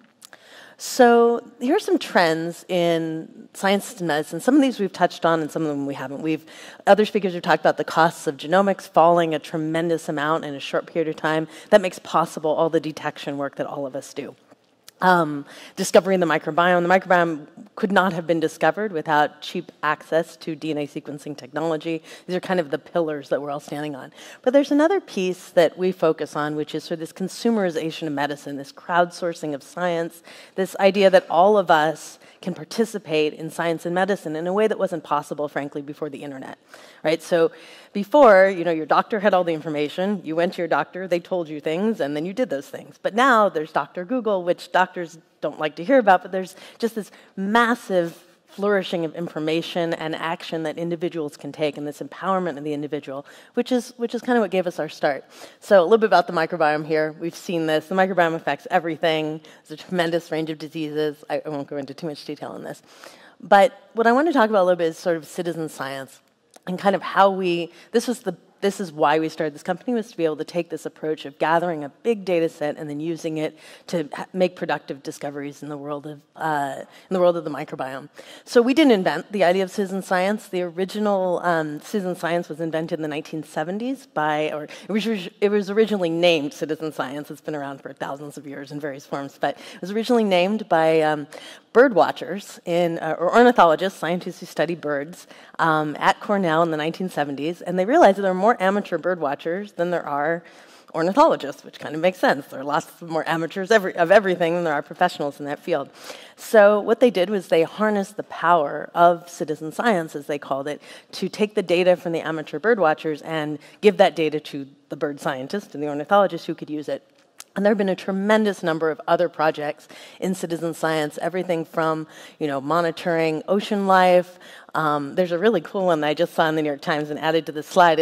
So here are some trends in science and medicine. Some of these we've touched on, and some of them we haven't. Other speakers have talked about the costs of genomics falling a tremendous amount in a short period of time. That makes possible all the detection work that all of us do. Discovering the microbiome. The microbiome could not have been discovered without cheap access to DNA sequencing technology. These are kind of the pillars that we're all standing on. But there's another piece that we focus on, which is sort of this consumerization of medicine, this crowdsourcing of science, this idea that all of us can participate in science and medicine in a way that wasn't possible, frankly, before the internet, right? So before, your doctor had all the information, you went to your doctor, they told you things, and then you did those things. But now there's Dr. Google, which doctors don't like to hear about, but there's just this massive flourishing of information and action that individuals can take, and this empowerment of the individual, which is kind of what gave us our start. So a little bit about the microbiome here. We've seen this. The microbiome affects everything. There's a tremendous range of diseases. I won't go into too much detail on this. But what I want to talk about a little bit is sort of citizen science and kind of how this is why we started this company, was to be able to take this approach of gathering a big data set and then using it to make productive discoveries in the world of the microbiome. So we didn't invent the idea of citizen science. The original citizen science was invented in the 1970s it was originally named citizen science. It's been around for thousands of years in various forms, but it was originally named by bird watchers or ornithologists, scientists who study birds at Cornell in the 1970s, and they realized that there are more amateur bird watchers than there are ornithologists, which kind of makes sense. There are lots more amateurs of everything than there are professionals in that field. So what they did was they harnessed the power of citizen science, as they called it, to take the data from the amateur bird watchers and give that data to the bird scientists and the ornithologists who could use it. And there have been a tremendous number of other projects in citizen science, everything from, monitoring ocean life. There's a really cool one that I just saw in the New York Times and added to the slide.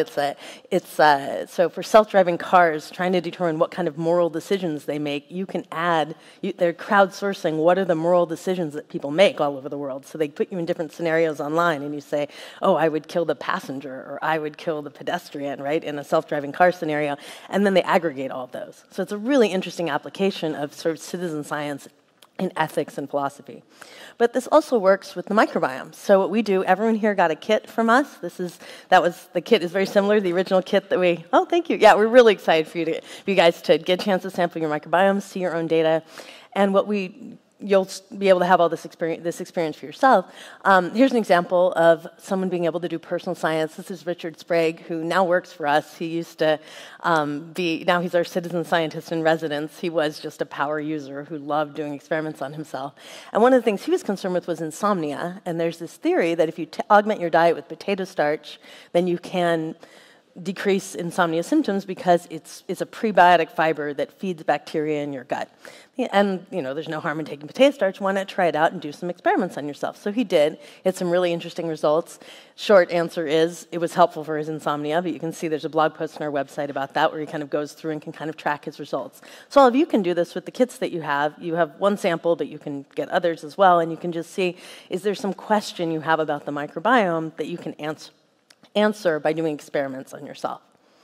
So for self-driving cars, trying to determine what kind of moral decisions they make, you can they're crowdsourcing what are the moral decisions that people make all over the world. So they put you in different scenarios online, and you say, oh, I would kill the passenger, or I would kill the pedestrian, right, in a self-driving car scenario. And then they aggregate all of those. So it's a really interesting application of sort of citizen science in ethics and philosophy. But this also works with the microbiome. So what we do, everyone here got a kit from us. The kit is very similar to the original kit that oh, thank you. Yeah, we're really excited for you guys to get a chance to sample your microbiome, see your own data. And you'll be able to have all this experience for yourself. Here's an example of someone being able to do personal science. This is Richard Sprague, who now works for us. He used to now he's our citizen scientist in residence. He was just a power user who loved doing experiments on himself. And one of the things he was concerned with was insomnia. And there's this theory that if you augment your diet with potato starch, then you can decrease insomnia symptoms because it's a prebiotic fiber that feeds bacteria in your gut. And, there's no harm in taking potato starch. Why not try it out and do some experiments on yourself? So he did. He had some really interesting results. Short answer is it was helpful for his insomnia, but you can see there's a blog post on our website about that where he kind of goes through and can kind of track his results. So all of you can do this with the kits that you have. You have one sample, but you can get others as well, and you can just see, is there some question you have about the microbiome that you can answer by doing experiments on yourself.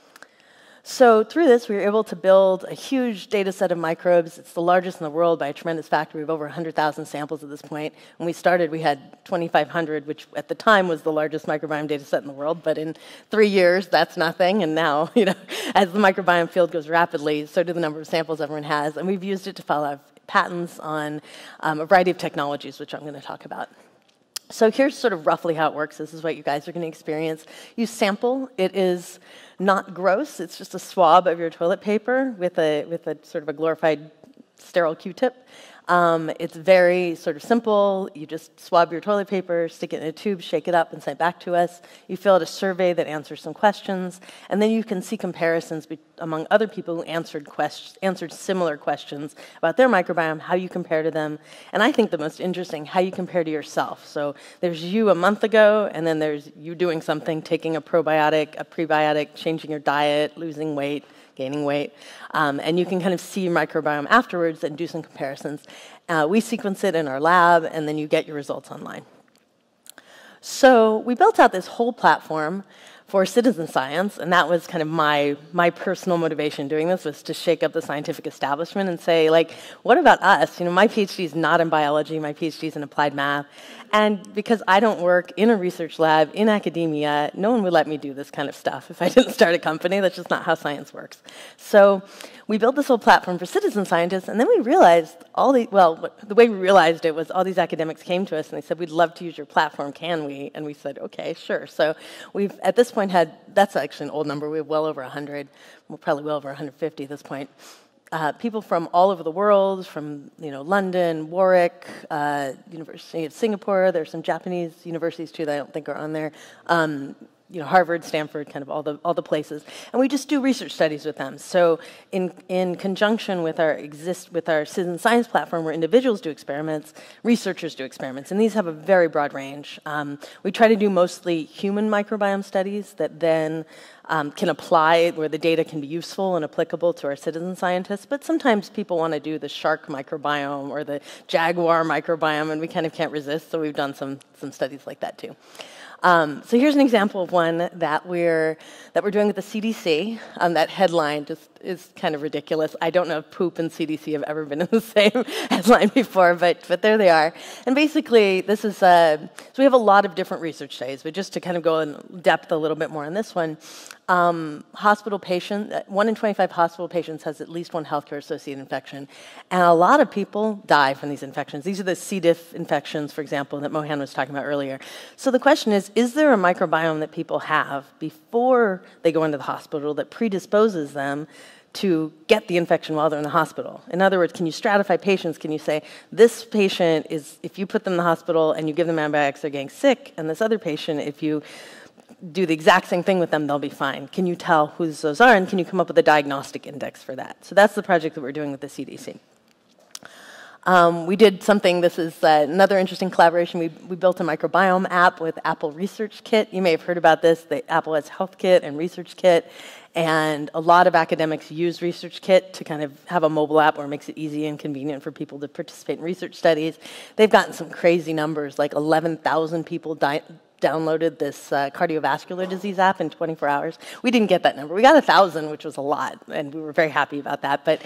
So through this, we were able to build a huge data set of microbes. It's the largest in the world by a tremendous factor. We have over 100,000 samples at this point. When we started, we had 2,500, which at the time was the largest microbiome data set in the world. But in 3 years, that's nothing. And now, as the microbiome field goes rapidly, so do the number of samples everyone has. And we've used it to file patents on a variety of technologies, which I'm going to talk about. So here's sort of roughly how it works. This is what you guys are going to experience. You sample. It is not gross. It's just a swab of your toilet paper with a sort of a glorified sterile Q-tip. It's very sort of simple. You just swab your toilet paper, stick it in a tube, shake it up, and send it back to us. You fill out a survey that answers some questions, and then you can see comparisons among other people who answered similar questions about their microbiome, how you compare to them, and I think the most interesting, how you compare to yourself. So there's you a month ago, and then there's you doing something, taking a probiotic, a prebiotic, changing your diet, losing weight, gaining weight, and you can kind of see your microbiome afterwards and do some comparisons. We sequence it in our lab, and then you get your results online. So we built out this whole platform for citizen science, and that was kind of my personal motivation doing this, was to shake up the scientific establishment and say, like, what about us? You know, my PhD is not in biology, my PhD is in applied math, and because I don't work in a research lab, in academia, no one would let me do this kind of stuff if I didn't start a company. That's just not how science works. So we built this whole platform for citizen scientists, and then we realized the way we realized it was all these academics came to us and they said, we'd love to use your platform, can we? And we said, okay, sure. So we've, at this point, that's actually an old number, we have well over 100, we're probably well over 150 at this point. People from all over the world, from London, Warwick, University of Singapore. There's some Japanese universities too that I don't think are on there. Harvard, Stanford, kind of all the places, and we just do research studies with them. So in conjunction with our citizen science platform, where individuals do experiments, researchers do experiments, and these have a very broad range. We try to do mostly human microbiome studies that then can apply where the data can be useful and applicable to our citizen scientists, but sometimes people want to do the shark microbiome or the jaguar microbiome, and we kind of can't resist, so we've done some studies like that too. So here's an example of one that we're doing with the CDC. That headline just is kind of ridiculous. I don't know if poop and CDC have ever been in the same headline before, but there they are. And basically, this is so we have a lot of different research studies, but just to kind of go in depth a little bit more on this one. Hospital patient, 1 in 25 hospital patients has at least one healthcare-associated infection, and a lot of people die from these infections. These are the C. diff infections, for example, that Mohan was talking about earlier. So the question is there a microbiome that people have before they go into the hospital that predisposes them to get the infection while they're in the hospital? In other words, can you stratify patients? Can you say, this patient is, if you put them in the hospital and you give them antibiotics, they're getting sick, and this other patient, if you do the exact same thing with them, they'll be fine. Can you tell who those are, and can you come up with a diagnostic index for that? So that's the project that we're doing with the CDC. We did something, this is another interesting collaboration. We built a microbiome app with Apple Research Kit. You may have heard about this. Apple has Health Kit and Research Kit, and a lot of academics use Research Kit to kind of have a mobile app where it makes it easy and convenient for people to participate in research studies. They've gotten some crazy numbers, like 11,000 people downloaded this cardiovascular disease app in 24 hours. We didn't get that number. We got 1,000, which was a lot, and we were very happy about that. But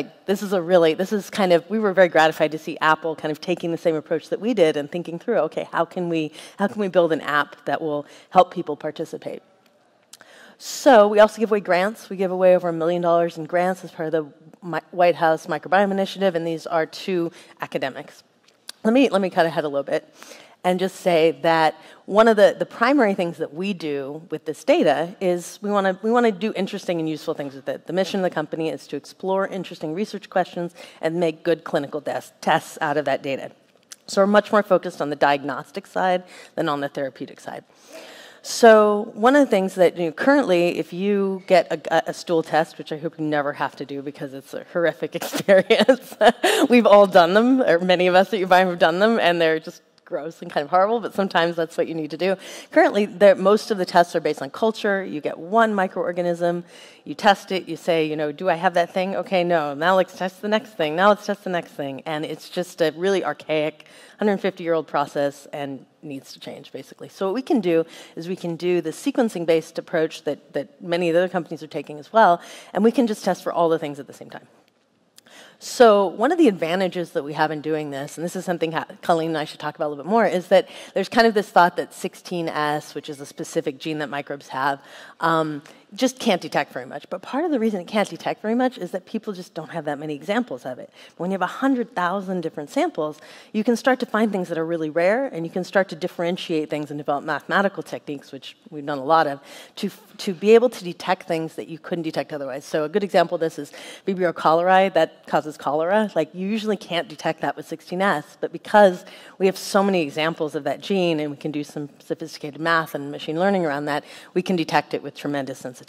we were very gratified to see Apple kind of taking the same approach that we did and thinking through, okay, how can we build an app that will help people participate? So we also give away grants. We give away over $1 million in grants as part of the White House Microbiome Initiative, and these are to academics. Let me cut ahead a little bit and just say that one of the primary things that we do with this data is we want to do interesting and useful things with it. The mission of the company is to explore interesting research questions and make good clinical tests out of that data. So we're much more focused on the diagnostic side than on the therapeutic side. So one of the things that currently, if you get a stool test, which I hope you never have to do because it's a horrific experience, we've all done them, or many of us at uBiome have done them, and they're just gross and kind of horrible, but sometimes that's what you need to do. Currently, most of the tests are based on culture. You get one microorganism, you test it, you say, do I have that thing? Okay, no. Now let's test the next thing. Now let's test the next thing. And it's just a really archaic 150-year-old process and needs to change, basically. So what we can do is we can do the sequencing-based approach that many of the other companies are taking as well, and we can just test for all the things at the same time. So one of the advantages that we have in doing this, and this is something Colleen and I should talk about a little bit more, is that there's kind of this thought that 16S, which is a specific gene that microbes have, just can't detect very much. But part of the reason it can't detect very much is that people just don't have that many examples of it. When you have 100,000 different samples, you can start to find things that are really rare, and you can start to differentiate things and develop mathematical techniques, which we've done a lot of, to be able to detect things that you couldn't detect otherwise. So a good example of this is Vibrio cholerae, that causes cholera. Like, you usually can't detect that with 16S, but because we have so many examples of that gene, and we can do some sophisticated math and machine learning around that, we can detect it with tremendous sensitivity.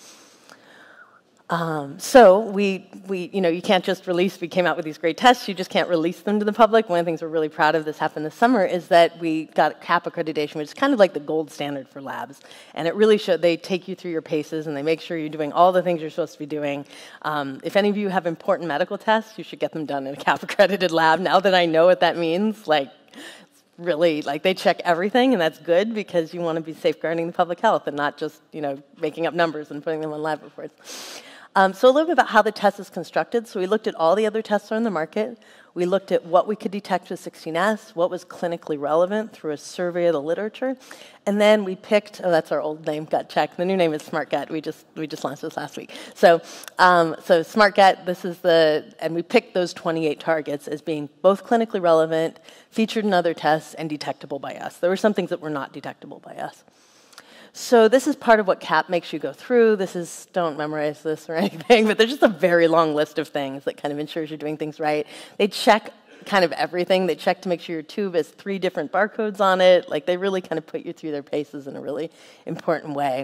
So you can't just release, we came out with these great tests, you just can't release them to the public. One of the things we're really proud of this happened this summer is that we got CAP accreditation, which is kind of like the gold standard for labs. And it really showed, they take you through your paces and they make sure you're doing all the things you're supposed to be doing. If any of you have important medical tests, you should get them done in a CAP accredited lab. Now that I know what that means, like, really, like, they check everything, and that's good because you want to be safeguarding the public health and not just, making up numbers and putting them on lab reports. So a little bit about how the test is constructed. So we looked at all the other tests on the market. We looked at what we could detect with 16S, what was clinically relevant through a survey of the literature, and then we picked, oh, that's our old name, Gut Check. The new name is Smart Gut. We just launched this last week. So Smart Gut, and we picked those 28 targets as being both clinically relevant, featured in other tests, and detectable by us. There were some things that were not detectable by us. So this is part of what CAP makes you go through. Don't memorize this or anything, but there's just a very long list of things that kind of ensures you're doing things right. They check kind of everything. They check to make sure your tube has 3 different barcodes on it. Like, they really kind of put you through their paces in a really important way.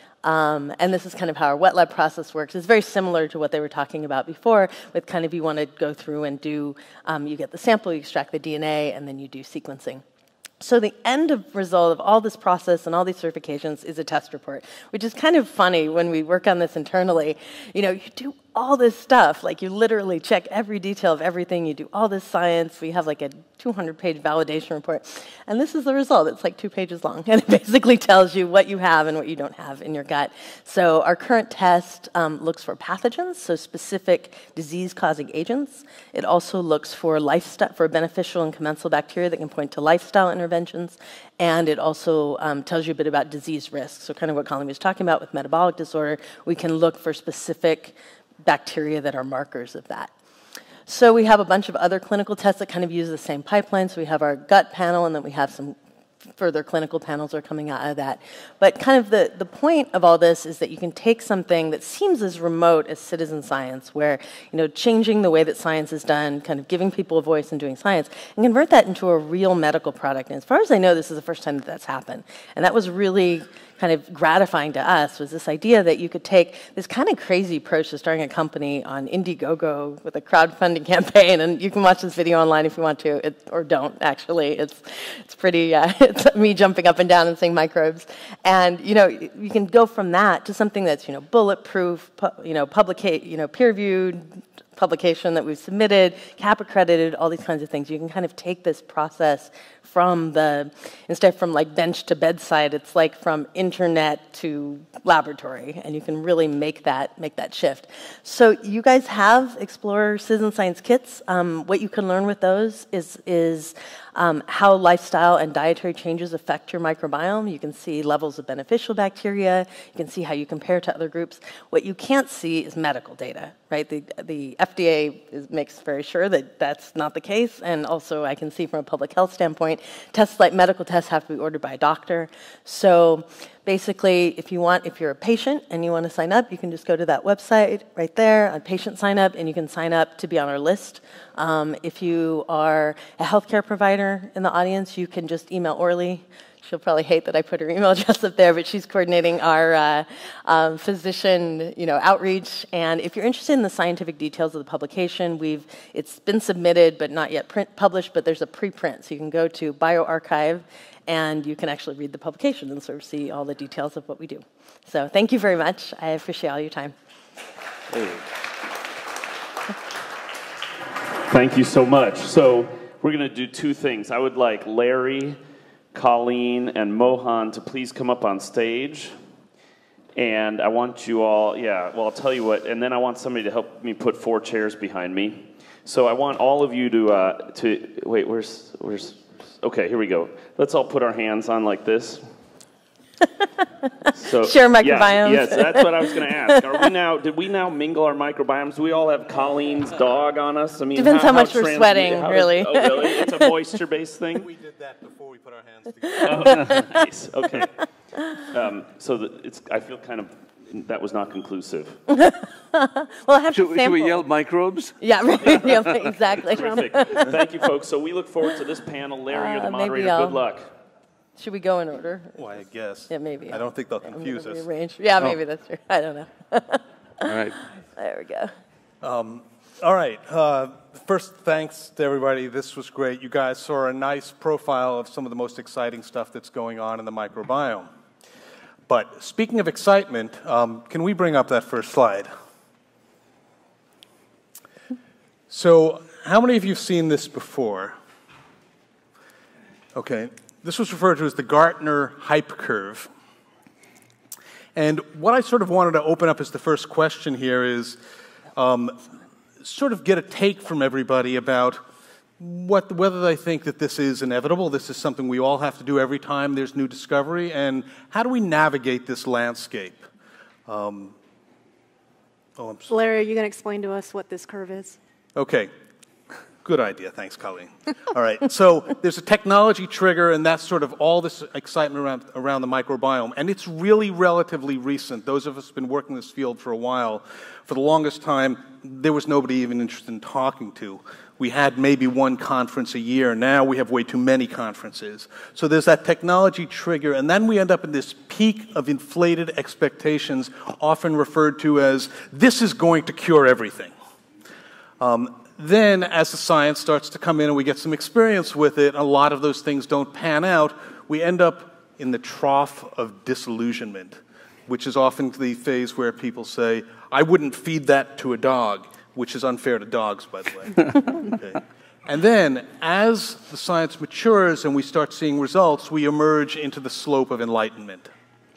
And this is kind of how our wet lab process works. It's very similar to what they were talking about before, with kind of you want to go through and do, you get the sample, you extract the DNA, and then you do sequencing. So the end result of all this process and all these certifications is a test report, which is kind of funny when we work on this internally. You do all this stuff, like you literally check every detail of everything, you do all this science, we have like a 200-page validation report, and this is the result. It's like 2 pages long, and it basically tells you what you have and what you don't have in your gut. So our current test looks for pathogens, so specific disease-causing agents. It also looks for beneficial and commensal bacteria that can point to lifestyle interventions, and it also tells you a bit about disease risk. So kind of what Colleen was talking about with metabolic disorder, we can look for specific bacteria that are markers of that. So we have a bunch of other clinical tests that kind of use the same pipeline. So we have our gut panel, and then we have some further clinical panels are coming out of that. But kind of the point of all this is that you can take something that seems as remote as citizen science, where, changing the way that science is done, kind of giving people a voice and doing science, and convert that into a real medical product. And as far as I know, this is the first time that that's happened. And that was really kind of gratifying to us, was this idea that you could take this kind of crazy approach to starting a company on Indiegogo with a crowdfunding campaign, and you can watch this video online if you want to, or don't, actually. It's pretty, it's me jumping up and down and saying microbes. And, you can go from that to something that's, bulletproof, peer-reviewed, publication that we've submitted, CAP accredited, all these kinds of things. You can kind of take this process instead from like bench to bedside, it's like from internet to laboratory, and you can really make that shift. So you guys have Explorer Citizen Science kits. What you can learn with those is how lifestyle and dietary changes affect your microbiome. You can see levels of beneficial bacteria. You can see how you compare to other groups. What you can't see is medical data, right? The FDA makes very sure that that's not the case, and also I can see from a public health standpoint, tests like medical tests have to be ordered by a doctor. So basically, if you're a patient and you want to sign up, you can just go to that website right there on patient sign up, and you can sign up to be on our list. If you are a healthcare provider in the audience, you can just email Orly. She'll probably hate that I put her email address up there, but she's coordinating our physician, outreach. And if you're interested in the scientific details of the publication, it's been submitted but not yet published. But there's a preprint, so you can go to bioRxiv, and you can actually read the publication and sort of see all the details of what we do. So thank you very much. I appreciate all your time. Hey. Thank you so much. So we're going to do 2 things. I would like Larry, Colleen, and Mohan to please come up on stage. And I want you all, I'll tell you what, and then I want somebody to help me put 4 chairs behind me. So I want all of you to wait, where's, okay, here we go. Let's all put our hands on like this. So, share microbiomes. Yes, that's what I was going to ask. Did we now mingle our microbiomes? Do we all have Colleen's dog on us? I mean, Depends how much we're sweating, really. Oh, really? It's a moisture-based thing? We did that before we put our hands together. Oh, nice. Okay. I feel kind of, that was not conclusive. Well, I have to Should sample. we yell microbes? Yeah, right. Yeah, exactly. Terrific. Thank you, folks. So we look forward to this panel. Larry, you're the moderator. Good luck. Should we go in order? Well, I guess. Yeah, maybe. I don't think they'll confuse us. Rearrange. Yeah, maybe that's true. I don't know. All right. There we go. All right. First, thanks to everybody. This was great. You guys saw a nice profile of some of the most exciting stuff that's going on in the microbiome. But speaking of excitement, can we bring up that first slide? So, how many of you have seen this before? Okay. This was referred to as the Gartner hype curve. And what I sort of wanted to open up as the first question here is sort of get a take from everybody about whether they think that this is inevitable, this is something we all have to do every time there's new discovery, and how do we navigate this landscape? Larry, are you going to explain to us what this curve is? Okay. Good idea. Thanks, Colleen. All right. So there's a technology trigger, and that's sort of all this excitement around the microbiome. And it's really relatively recent. Those of us who have been working in this field for a while, for the longest time, there was nobody even interested in talking to. We had maybe one conference a year. Now we have way too many conferences. So there's that technology trigger, and then we end up in this peak of inflated expectations, often referred to as, this is going to cure everything. Then, as the science starts to come in and we get some experience with it, a lot of those things don't pan out, we end up in the trough of disillusionment, which is often the phase where people say, I wouldn't feed that to a dog, which is unfair to dogs, by the way. Okay. And then, as the science matures and we start seeing results, we emerge into the slope of enlightenment.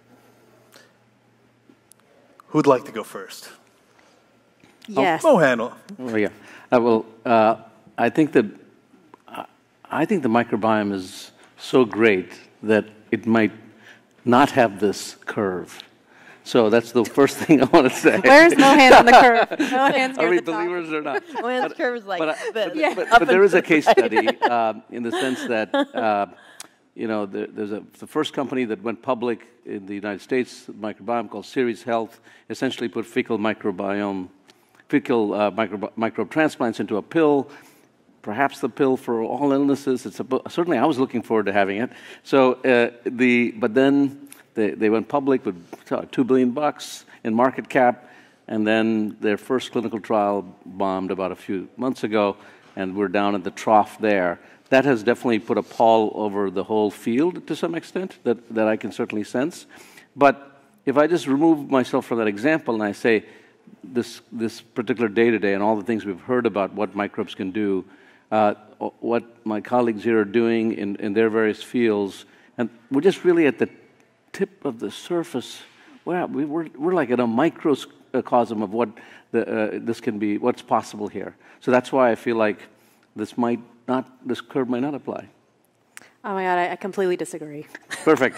Who'd like to go first? Yes. Mohan. Oh, yeah. I think the microbiome is so great that it might not have this curve. So that's the first thing I want to say. Where's Mohan on the curve? Mohan's Are we at the top. believers or not? Mohan's curve is like this. But there is a case study in the sense that there's the first company that went public in the United States, microbiome, called Ceres Health, essentially put fecal microbe transplants into a pill, perhaps the pill for all illnesses. Certainly I was looking forward to having it. So, but then they went public with $2 billion in market cap, and then their first clinical trial bombed about a few months ago, and we're down at the trough there. That has definitely put a pall over the whole field to some extent, that I can certainly sense. But if I just remove myself from that example and I say, this particular day today and all the things we've heard about what microbes can do, what my colleagues here are doing in their various fields, and we're just really at the tip of the surface. We're like in a microcosm of what this can be, what's possible here. So that's why I feel like this curve might not apply. Oh my God, I completely disagree. Perfect.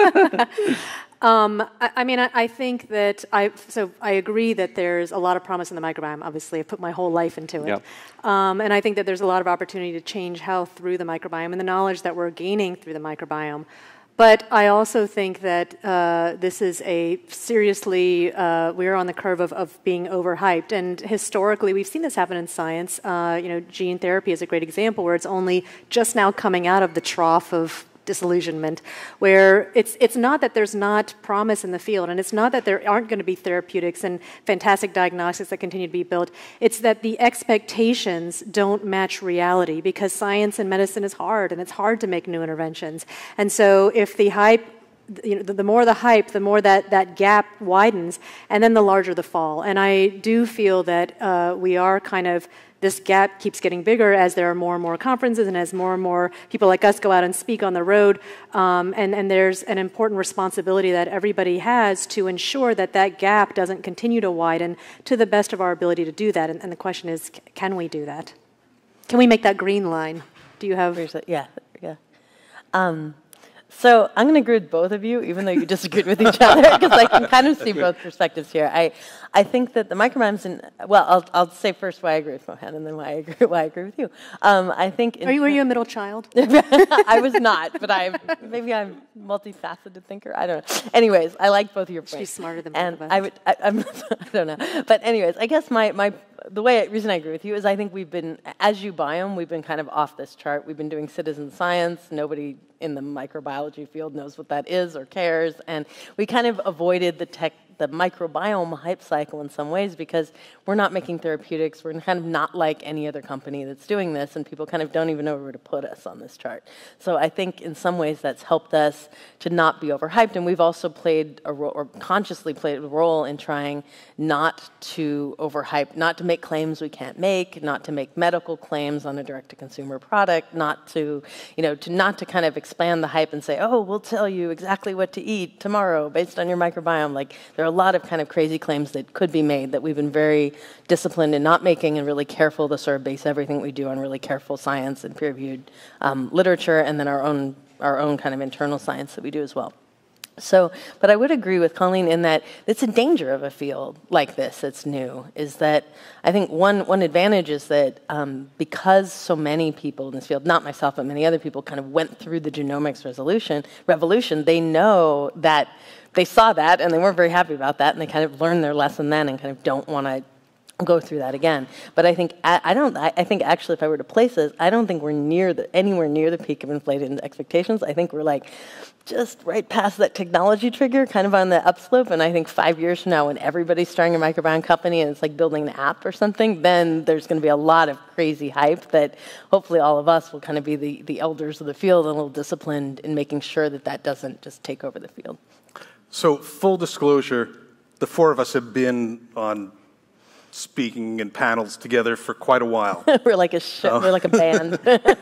I think that I agree that there's a lot of promise in the microbiome. Obviously, I've put my whole life into it. Yep. And I think that there's a lot of opportunity to change health through the microbiome and the knowledge that we're gaining through the microbiome. But I also think that this is we're on the curve of being overhyped. And historically, we've seen this happen in science. Gene therapy is a great example where it's only just now coming out of the trough of disillusionment, where it's not that there's not promise in the field, and it's not that there aren't going to be therapeutics and fantastic diagnostics that continue to be built. It's that the expectations don't match reality, because science and medicine is hard, and it's hard to make new interventions. And so if the hype, the more the hype, the more that gap widens, and then the larger the fall. And I do feel that we are this gap keeps getting bigger as there are more and more conferences and as more and more people like us go out and speak on the road. And there's an important responsibility that everybody has to ensure that that gap doesn't continue to widen to the best of our ability to do that. And the question is, can we do that? Can we make that green line? Do you have... Yeah. So I'm going to agree with both of you, even though you disagreed with each other, because I can kind of see both perspectives here. I think that the microbiomes, well, I'll say first why I agree with Mohan, and then why I agree with you. I think. Were you a middle child? I was not, but maybe I'm a multifaceted thinker. I don't know. Anyways, I like both of your points. She's smarter than both of us. I don't know. But anyways, I guess the reason I agree with you is I think we've been, as uBiome, we've been kind of off this chart. We've been doing citizen science. Nobody in the microbiology field knows what that is or cares, and we kind of avoided the microbiome hype cycle in some ways because we're not making therapeutics. We're kind of not like any other company that's doing this, and people kind of don't even know where to put us on this chart. So I think in some ways that's helped us to not be overhyped, and we've also played a role, or consciously played a role in trying not to overhype, not to make claims we can't make, not to make medical claims on a direct-to-consumer product, not to kind of expand the hype and say, oh, we'll tell you exactly what to eat tomorrow based on your microbiome. Like, there are a lot of kind of crazy claims that could be made that we've been very disciplined in not making, and really careful to sort of base everything we do on really careful science and peer-reviewed literature, and then our own kind of internal science that we do as well. So, but I would agree with Colleen in that it's a danger of a field like this that's new, is that I think one advantage is that because so many people in this field, not myself, but many other people kind of went through the genomics revolution, they know that they saw that and they weren't very happy about that, and they kind of learned their lesson then and kind of don't want to go through that again. But I think I think actually, if I were to place this, I don't think we're anywhere near the peak of inflated expectations. I think we're like just right past that technology trigger, kind of on the upslope. And I think 5 years from now, when everybody's starting a microbiome company and it's like building an app or something, then there's going to be a lot of crazy hype that hopefully all of us will kind of be the elders of the field and a little disciplined in making sure that that doesn't just take over the field. So full disclosure, the four of us have been on speaking in panels together for quite a while. We're like a show, we're like a band.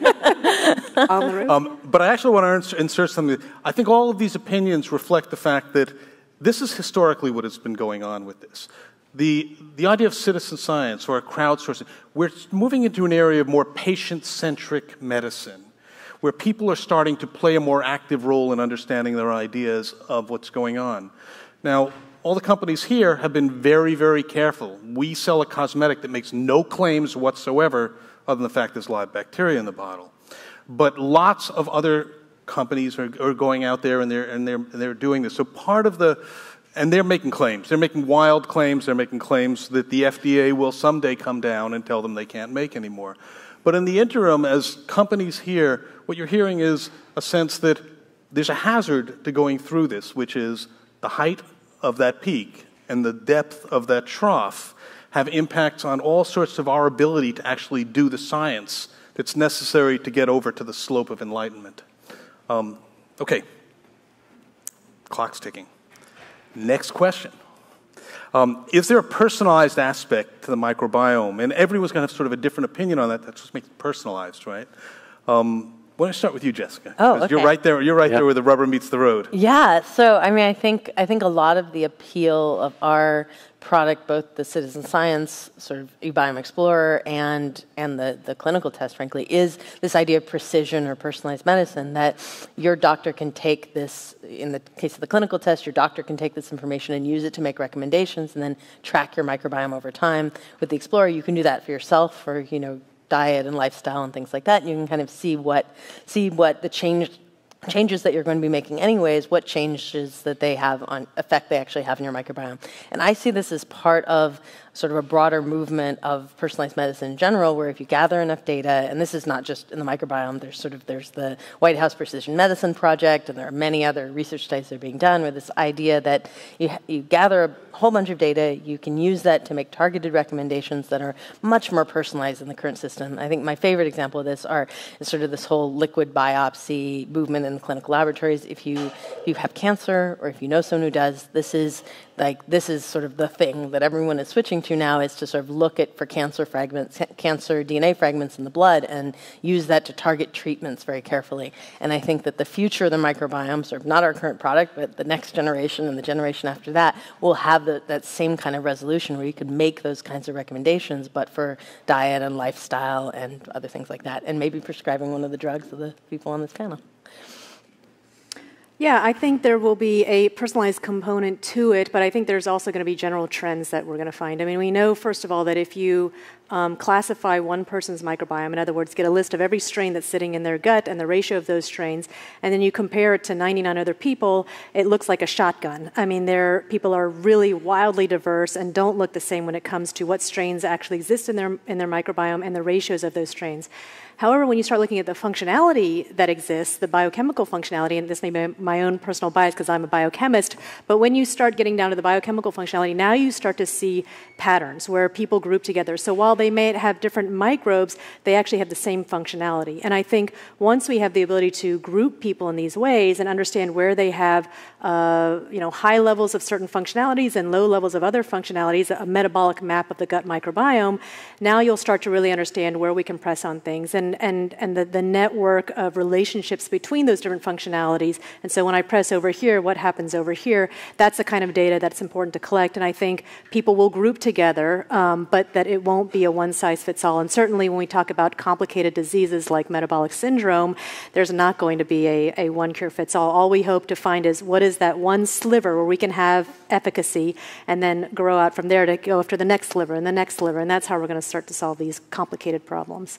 On the roof. But I actually want to insert something. I think all of these opinions reflect the fact that this is historically what has been going on with this. The idea of citizen science or crowdsourcing, we're moving into an area of more patient-centric medicine, where people are starting to play a more active role in understanding their ideas of what's going on. Now, all the companies here have been very, very careful. We sell a cosmetic that makes no claims whatsoever other than the fact there's live bacteria in the bottle. But lots of other companies are going out there and they're doing this. So part of and they're making claims. They're making wild claims. They're making claims that the FDA will someday come down and tell them they can't make anymore. But in the interim, as companies here, what you're hearing is a sense that there's a hazard to going through this, which is the height of that peak and the depth of that trough have impacts on all sorts of our ability to actually do the science that's necessary to get over to the slope of enlightenment. Okay, clock's ticking. Next question. Is there a personalized aspect to the microbiome? And everyone's going to have sort of a different opinion on that. That just makes it personalized, right? Why don't I start with you, Jessica? Oh, okay. You're right there. You're right there where the rubber meets the road. Yeah. So, I mean, I think a lot of the appeal of our product, both the citizen science sort of uBiome Explorer and the clinical test, frankly, is this idea of precision or personalized medicine, that your doctor can take this, in the case of the clinical test, your doctor can take this information and use it to make recommendations and then track your microbiome over time. With the Explorer, you can do that for yourself, for, diet and lifestyle and things like that. And you can kind of see what the changes that you're going to be making anyways, what changes that they have on effect they actually have in your microbiome. And I see this as part of sort of a broader movement of personalized medicine in general, where if you gather enough data, and this is not just in the microbiome, there's the White House Precision Medicine Project, and there are many other research studies that are being done with this idea that you gather a whole bunch of data, you can use that to make targeted recommendations that are much more personalized than the current system. I think my favorite example of this is sort of this whole liquid biopsy movement in the clinical laboratories. If you have cancer, or if you know someone who does, this is sort of the thing that everyone is switching to now, is to sort of look for cancer DNA fragments in the blood and use that to target treatments very carefully. And I think that the future of the microbiome, sort of not our current product, but the next generation and the generation after that, will have that same kind of resolution where you could make those kinds of recommendations, but for diet and lifestyle and other things like that, and maybe prescribing one of the drugs of the people on this panel. Yeah, I think there will be a personalized component to it, but I think there's also going to be general trends that we're going to find. I mean, we know, first of all, that if you classify one person's microbiome, in other words, get a list of every strain that's sitting in their gut and the ratio of those strains, and then you compare it to 99 other people, it looks like a shotgun. I mean, people are really wildly diverse and don't look the same when it comes to what strains actually exist in their microbiome and the ratios of those strains. However, when you start looking at the functionality that exists, the biochemical functionality, and this may be my own personal bias because I'm a biochemist, but when you start getting down to the biochemical functionality, now you start to see patterns where people group together. So while they may have different microbes, they actually have the same functionality. And I think once we have the ability to group people in these ways and understand where they have high levels of certain functionalities and low levels of other functionalities, a metabolic map of the gut microbiome, now you'll start to really understand where we can press on things. And the network of relationships between those different functionalities. And so when I press over here, what happens over here? That's the kind of data that's important to collect. And I think people will group together, but that it won't be a one-size-fits-all. And certainly when we talk about complicated diseases like metabolic syndrome, there's not going to be a one-cure-fits-all. All we hope to find is what is that one sliver where we can have efficacy and then grow out from there to go after the next sliver and the next sliver. And that's how we're going to start to solve these complicated problems.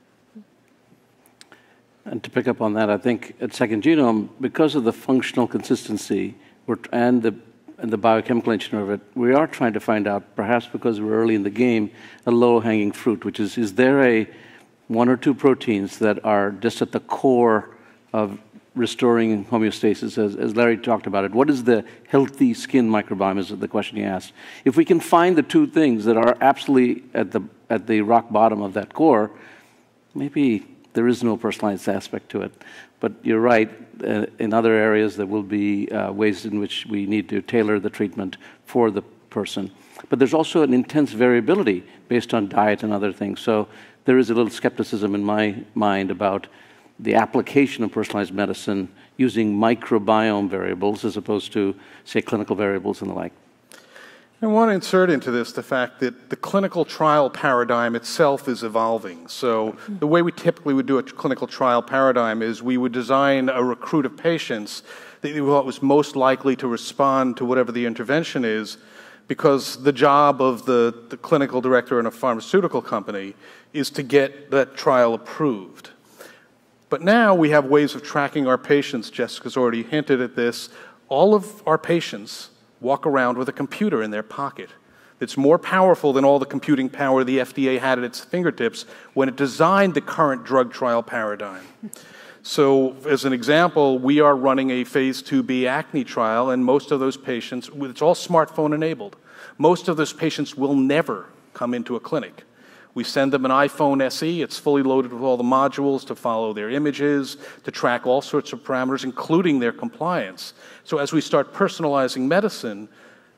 And to pick up on that, I think at Second Genome, because of the functional consistency and the biochemical engineering of it, we are trying to find out, perhaps because we're early in the game, a low-hanging fruit, which is there one or two proteins that are just at the core of restoring homeostasis, as Larry talked about it? What is the healthy skin microbiome, is the question he asked. If we can find the two things that are absolutely at the rock bottom of that core, maybe there is no personalized aspect to it. But you're right, in other areas there will be ways in which we need to tailor the treatment for the person. But there's also an intense variability based on diet and other things. So there is a little skepticism in my mind about the application of personalized medicine using microbiome variables as opposed to, say, clinical variables and the like. I want to insert into this the fact that the clinical trial paradigm itself is evolving. So the way we typically would do a clinical trial paradigm is we would design a recruit of patients that we thought was most likely to respond to whatever the intervention is, because the job of the clinical director in a pharmaceutical company is to get that trial approved. But now we have ways of tracking our patients. Jessica's already hinted at this. All of our patients walk around with a computer in their pocket that's more powerful than all the computing power the FDA had at its fingertips when it designed the current drug trial paradigm. So, as an example, we are running a phase 2b acne trial, and most of those patients, it's all smartphone enabled. Most of those patients will never come into a clinic. We send them an iPhone SE. It's fully loaded with all the modules to follow their images, to track all sorts of parameters, including their compliance. So as we start personalizing medicine,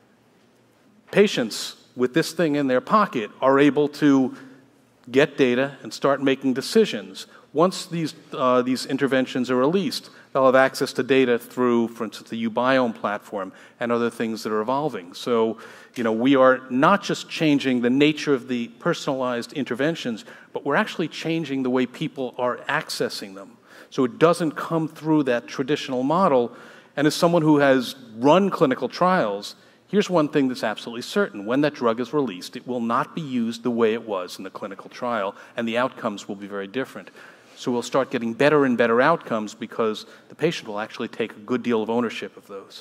patients with this thing in their pocket are able to get data and start making decisions. Once these interventions are released, they'll have access to data through, for instance, the uBiome platform and other things that are evolving. So, we are not just changing the nature of the personalized interventions, but we're actually changing the way people are accessing them. So it doesn't come through that traditional model. And as someone who has run clinical trials, here's one thing that's absolutely certain. When that drug is released, it will not be used the way it was in the clinical trial, and the outcomes will be very different. So we'll start getting better and better outcomes because the patient will actually take a good deal of ownership of those.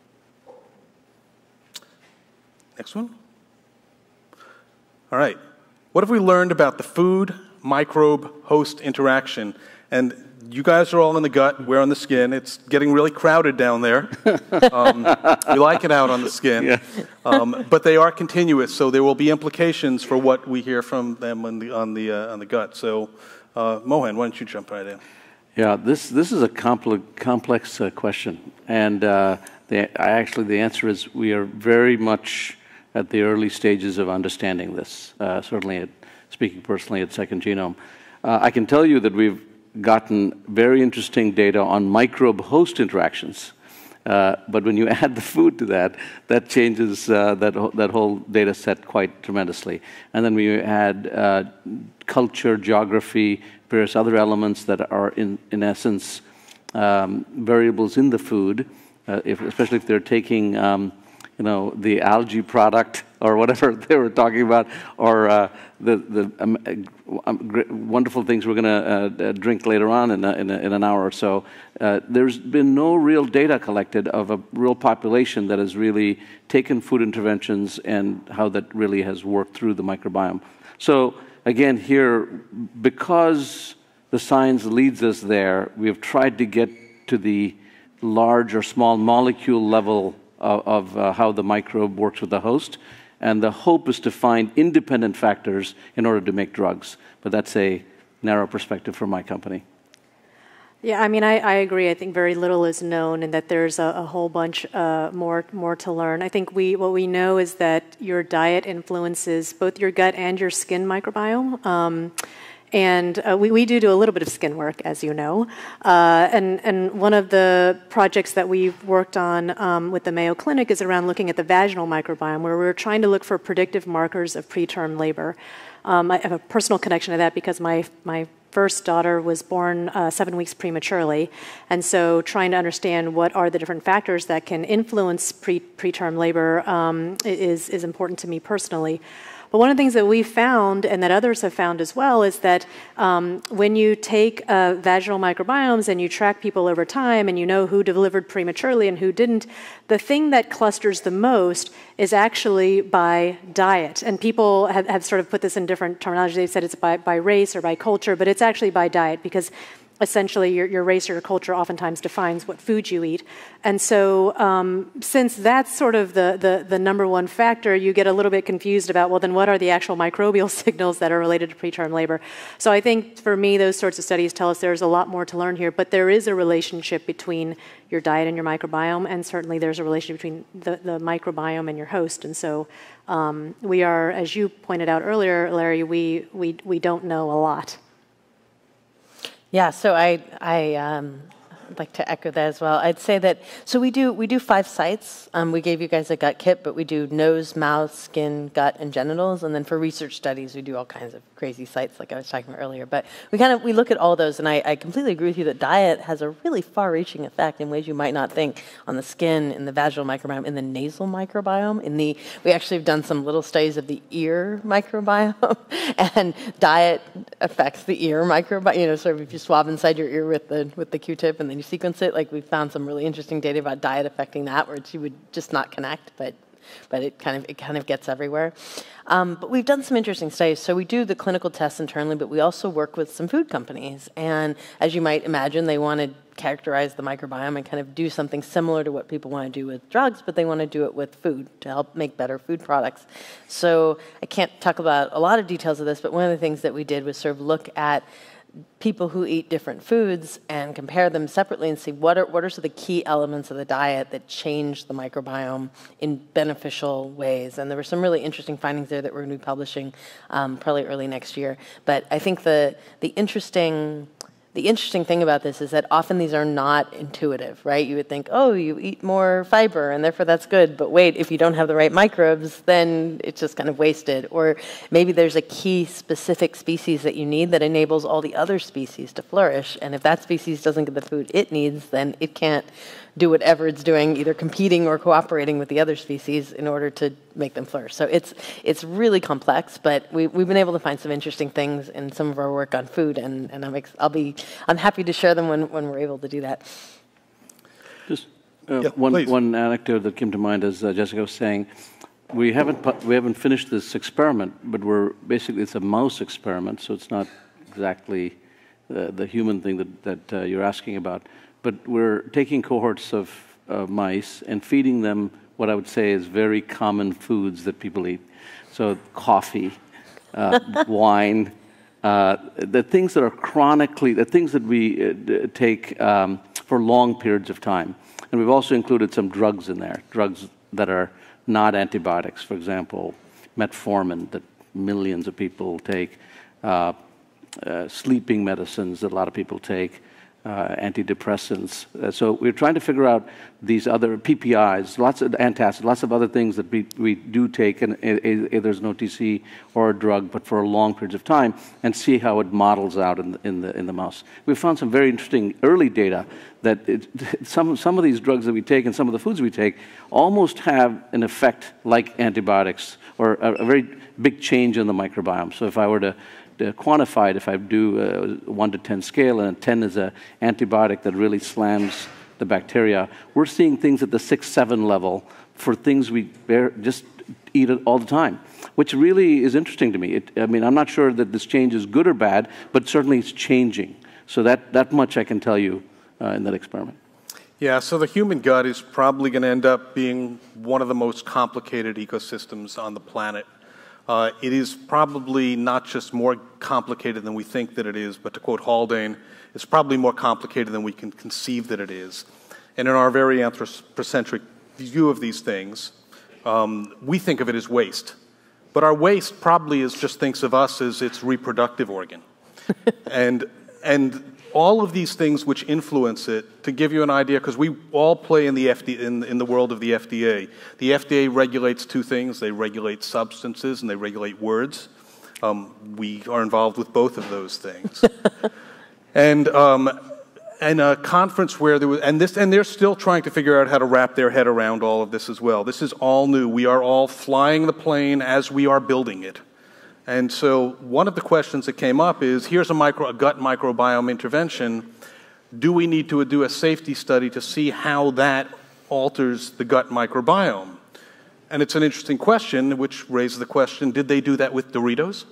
Next one. All right. What have we learned about the food, microbe, host interaction? And you guys are all in the gut, we're on the skin. It's getting really crowded down there. We like it out on the skin. Yeah. But they are continuous, so there will be implications for what we hear from them on the gut. So, Mohan, why don't you jump right in? Yeah, this is a complex question. And the answer is we are very much at the early stages of understanding this, certainly speaking personally at Second Genome. I can tell you that we've gotten very interesting data on microbe-host interactions. But when you add the food to that, that changes that whole data set quite tremendously. And then we add culture, geography, various other elements that are, in essence, variables in the food, especially if they're taking the algae product or whatever they were talking about, or the wonderful things we're going to drink later on in an hour or so. There's been no real data collected of a real population that has really taken food interventions and how that really has worked through the microbiome. So again, here, because the science leads us there, we have tried to get to the large or small molecule level of how the microbe works with the host. And the hope is to find independent factors in order to make drugs. But that's a narrow perspective for my company. Yeah, I mean, I agree. I think very little is known and that there's a whole bunch more to learn. I think what we know is that your diet influences both your gut and your skin microbiome. And we do a little bit of skin work, as you know. And one of the projects that we've worked on with the Mayo Clinic is around looking at the vaginal microbiome, where we're trying to look for predictive markers of preterm labor. I have a personal connection to that because my first daughter was born 7 weeks prematurely. And so trying to understand what are the different factors that can influence preterm labor is important to me personally. But one of the things that we found, and that others have found as well, is that when you take vaginal microbiomes and you track people over time and you know who delivered prematurely and who didn't, the thing that clusters the most is actually by diet. And people have sort of put this in different terminology. They've said it's by race or by culture, but it's actually by diet, because essentially your race or your culture oftentimes defines what food you eat. And so since that's sort of the number one factor, you get a little bit confused about, well, then what are the actual microbial signals that are related to preterm labor? So I think for me, those sorts of studies tell us there's a lot more to learn here, but there is a relationship between your diet and your microbiome, and certainly there's a relationship between the microbiome and your host. And so we are, as you pointed out earlier, Larry, we don't know a lot. Yeah, so I'd like to echo that as well. I'd say that, so we do 5 sites. We gave you guys a gut kit, but we do nose, mouth, skin, gut, and genitals. And then for research studies, we do all kinds of crazy sites like I was talking about earlier. But we look at all those, and I completely agree with you that diet has a really far-reaching effect in ways you might not think on the skin, in the vaginal microbiome, in the nasal microbiome. We actually have done some little studies of the ear microbiome, and diet affects the ear microbiome. Sort of if you swab inside your ear with the Q-tip and then you sequence it, like we found some really interesting data about diet affecting that, where you would just not connect, but it kind of gets everywhere. But we've done some interesting studies. So we do the clinical tests internally, but we also work with some food companies. And as you might imagine, they want to characterize the microbiome and kind of do something similar to what people want to do with drugs, but they want to do it with food to help make better food products. So I can't talk about a lot of details of this, but one of the things that we did was sort of look at people who eat different foods and compare them separately and see what are some of the key elements of the diet that change the microbiome in beneficial ways. And there were some really interesting findings there that we're going to be publishing probably early next year. But I think the interesting thing about this is that often these are not intuitive, right? You would think, oh, you eat more fiber and therefore that's good. But wait, if you don't have the right microbes, then it's just kind of wasted. Or maybe there's a key specific species that you need that enables all the other species to flourish. And if that species doesn't get the food it needs, then it can't do whatever it's doing, either competing or cooperating with the other species in order to make them flourish. So it's really complex, but we've been able to find some interesting things in some of our work on food, and I'm happy to share them when we're able to do that. Just one anecdote that came to mind as Jessica was saying. We haven't finished this experiment, but it's a mouse experiment, so it's not exactly the human thing that you're asking about. But we're taking cohorts of mice and feeding them what I would say is very common foods that people eat. So coffee, wine, the things that are the things that we take for long periods of time. And we've also included some drugs in there, drugs that are not antibiotics. For example, metformin that millions of people take, sleeping medicines that a lot of people take, antidepressants. So we're trying to figure out these other PPIs, lots of antacids, lots of other things that we do take, and either as an OTC or a drug, but for long periods of time, and see how it models out in the mouse. We found some very interesting early data that some of these drugs that we take and some of the foods we take almost have an effect like antibiotics, or a very big change in the microbiome. So if I were to quantify it, if I do a 1 to 10 scale, and 10 is an antibiotic that really slams the bacteria, we're seeing things at the 6, 7 level for things we just eat all the time, which really is interesting to me. I mean, I'm not sure that this change is good or bad, but certainly it's changing. So that much I can tell you in that experiment. Yeah, so the human gut is probably going to end up being one of the most complicated ecosystems on the planet. It is probably not just more complicated than we think that it is, but to quote Haldane, it's probably more complicated than we can conceive that it is. And in our very anthropocentric view of these things, we think of it as waste. But our waste probably just thinks of us as its reproductive organ. and all of these things which influence it, to give you an idea, because we all play in the in the world of the FDA. The FDA regulates two things. They regulate substances and they regulate words. We are involved with both of those things. And a conference where there was, and they're still trying to figure out how to wrap their head around all of this as well. This is all new. We are all flying the plane as we are building it. And so one of the questions that came up is, here's a gut microbiome intervention. Do we need to do a safety study to see how that alters the gut microbiome? And it's an interesting question, which raises the question, did they do that with Doritos?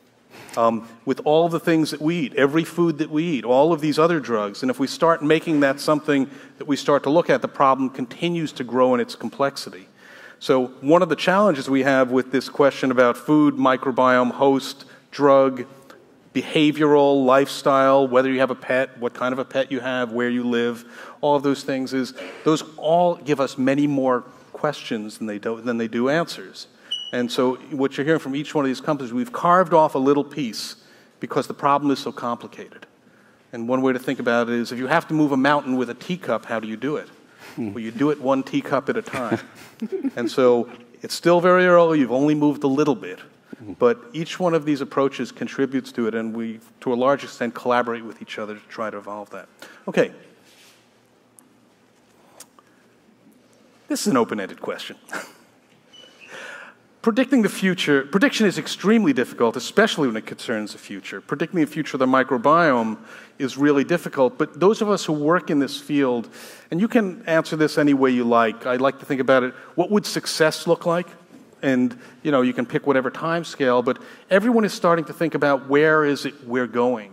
With all the things that we eat, every food that we eat, all of these other drugs. And if we start making that something that we start to look at, the problem continues to grow in its complexity. So one of the challenges we have with this question about food, microbiome, host, drug, behavioral, lifestyle, whether you have a pet, what kind of a pet you have, where you live, all of those things is, those all give us many more questions than they do answers. And so what you're hearing from each one of these companies, we've carved off a little piece because the problem is so complicated. And one way to think about it is, if you have to move a mountain with a teacup, how do you do it? Well, you do it one teacup at a time. And so it's still very early. You've only moved a little bit. But each one of these approaches contributes to it, and we, to a large extent, collaborate with each other to try to evolve that. Okay. This is an open-ended question. Predicting the future, prediction is extremely difficult, especially when it concerns the future. Predicting the future of the microbiome is really difficult, but those of us who work in this field, and you can answer this any way you like. I like to think about it, what would success look like? And you can pick whatever time scale, but everyone is starting to think about where is it we're going.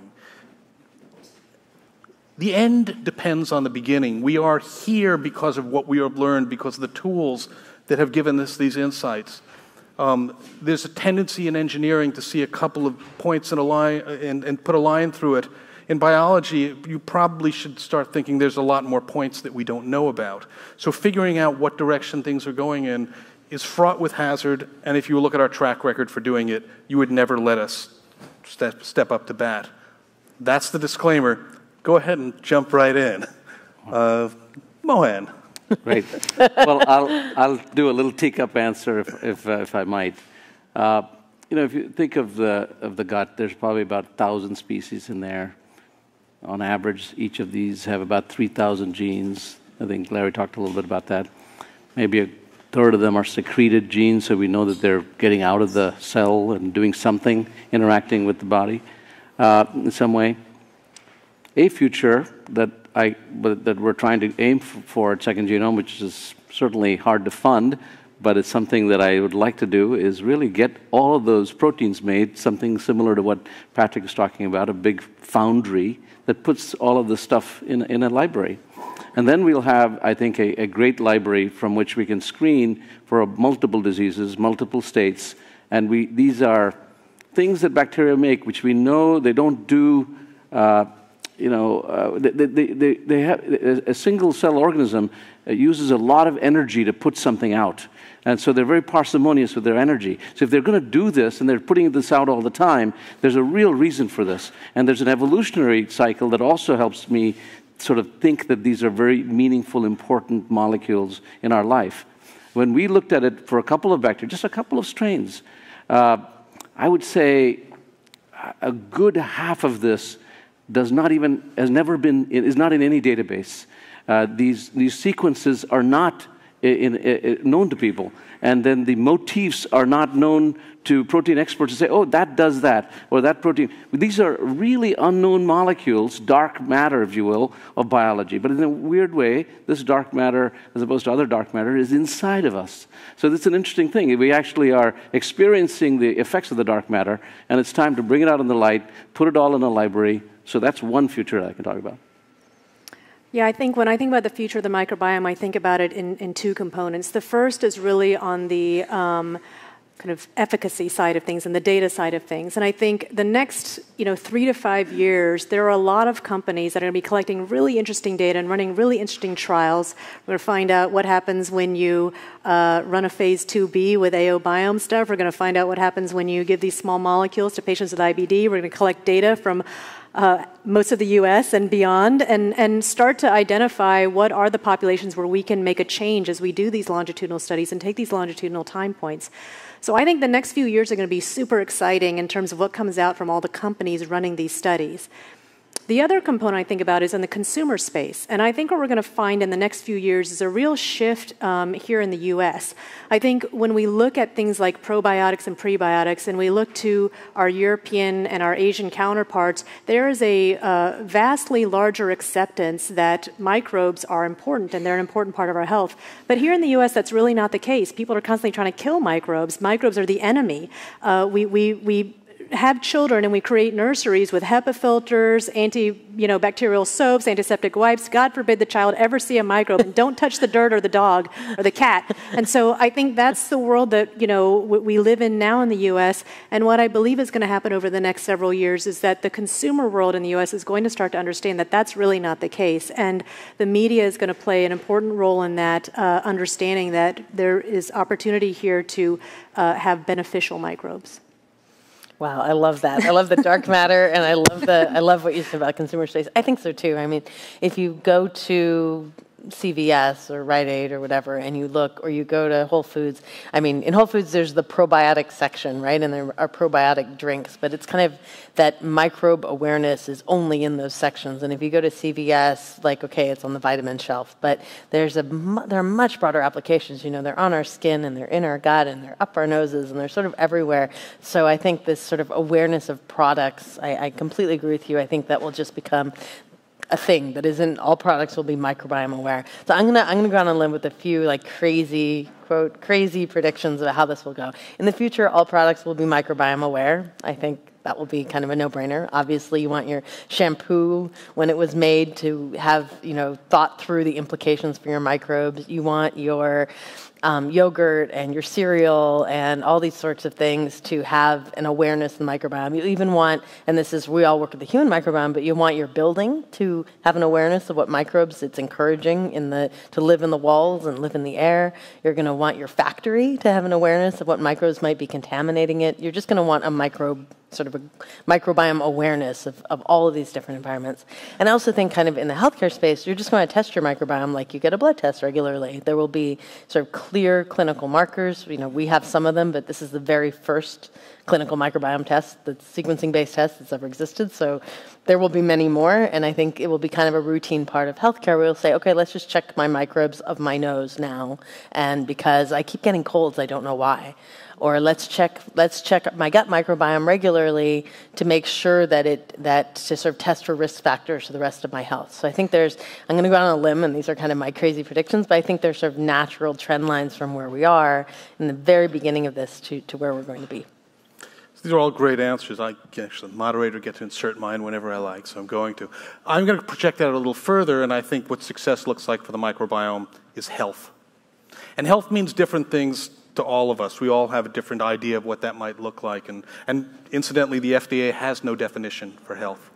The end depends on the beginning. We are here because of what we have learned, because of the tools that have given us these insights. There's a tendency in engineering to see a couple of points in a line and put a line through it. In biology, you probably should start thinking there's a lot more points that we don't know about. So figuring out what direction things are going in is fraught with hazard, and if you look at our track record for doing it, you would never let us step up to bat. That's the disclaimer. Go ahead and jump right in. Mohan. Great. Well, I'll do a little teacup answer if I might. If you think of the gut, there's probably about 1,000 species in there. On average, each of these have about 3,000 genes. I think Larry talked a little bit about that. Maybe a third of them are secreted genes, so we know that they're getting out of the cell and doing something, interacting with the body in some way. A future that we're trying to aim for at Second Genome, which is certainly hard to fund, but it's something that I would like to do, is really get all of those proteins made, something similar to what Patrick was talking about, a big foundry that puts all of this stuff in a library. And then we'll have, I think, a great library from which we can screen for multiple diseases, multiple states, and these are things that bacteria make, which we know they don't do you know, they have a single cell organism uses a lot of energy to put something out. And so they're very parsimonious with their energy. So if they're going to do this and they're putting this out all the time, there's a real reason for this. And there's an evolutionary cycle that also helps me sort of think that these are very meaningful, important molecules in our life. When we looked at it for a couple of bacteria, just a couple of strains, I would say a good half of this is not in any database. These sequences are not known to people, and then the motifs are not known to protein experts to say, oh, that does that, or that protein. These are really unknown molecules, dark matter, if you will, of biology. But in a weird way, this dark matter, as opposed to other dark matter, is inside of us. So that's an interesting thing. We actually are experiencing the effects of the dark matter, and it's time to bring it out in the light, put it all in a library. So that's one future that I can talk about. Yeah, I think when I think about the future of the microbiome, I think about it in two components. The first is really on the kind of efficacy side of things and the data side of things. And I think the next 3 to 5 years, there are a lot of companies that are going to be collecting really interesting data and running really interesting trials. We're going to find out what happens when you run a phase 2B with AOBiome stuff. We're going to find out what happens when you give these small molecules to patients with IBD. We're going to collect data from most of the US and beyond, and start to identify what are the populations where we can make a change as we do these longitudinal studies and take these longitudinal time points. So I think the next few years are going to be super exciting in terms of what comes out from all the companies running these studies. The other component I think about is in the consumer space. And I think what we're going to find in the next few years is a real shift here in the US. I think when we look at things like probiotics and prebiotics, and we look to our European and our Asian counterparts, there is a vastly larger acceptance that microbes are important and they're an important part of our health. But here in the US, that's really not the case. People are constantly trying to kill microbes. Microbes are the enemy. We have children and we create nurseries with HEPA filters, bacterial soaps, antiseptic wipes. God forbid the child ever see a microbe, and don't touch the dirt or the dog or the cat. And so I think that's the world that we live in now in the US. And what I believe is going to happen over the next several years is that the consumer world in the US is going to start to understand that that's really not the case. And the media is going to play an important role in that, understanding that there is opportunity here to have beneficial microbes. Wow, I love that. I love the dark matter, and I love what you said about consumer space. I think so too. I mean, if you go to CVS or Rite Aid or whatever, and you look, or you go to Whole Foods. I mean, in Whole Foods, there's the probiotic section, right? And there are probiotic drinks, but it's kind of that microbe awareness is only in those sections. And if you go to CVS, like, okay, it's on the vitamin shelf, but there are much broader applications. They're on our skin, and they're in our gut, and they're up our noses, and they're sort of everywhere. So I think this sort of awareness of products, I completely agree with you. I think that will just become a thing that isn't all products will be microbiome aware. So I'm gonna go on a limb with a few crazy predictions about how this will go. In the future, all products will be microbiome aware. I think that will be kind of a no-brainer. Obviously, you want your shampoo when it was made to have thought through the implications for your microbes. You want your yogurt and your cereal and all these sorts of things to have an awareness of the microbiome. You even want, and we all work with the human microbiome, but you want your building to have an awareness of what microbes it's encouraging to live in the walls and live in the air. You're going to want your factory to have an awareness of what microbes might be contaminating it. You're just going to want a microbiome awareness of all of these different environments. And I also think kind of in the healthcare space, you're just going to test your microbiome like you get a blood test regularly. There will be sort of clear clinical markers. We have some of them, but this is the very first clinical microbiome test, the sequencing-based test that's ever existed. So there will be many more, and I think it will be kind of a routine part of healthcare where we'll say, okay, let's just check my microbes of my nose now, and because I keep getting colds, I don't know why. Or let's check my gut microbiome regularly to make sure that to sort of test for risk factors for the rest of my health. So I think I'm going to go out on a limb, and these are kind of my crazy predictions, but I think there's sort of natural trend lines from where we are in the very beginning of this to where we're going to be. These are all great answers. I actually, moderator, get to insert mine whenever I like, so I'm going to. I'm going to project that a little further, and I think what success looks like for the microbiome is health. And health means different things to all of us. We all have a different idea of what that might look like. And incidentally, the FDA has no definition for health.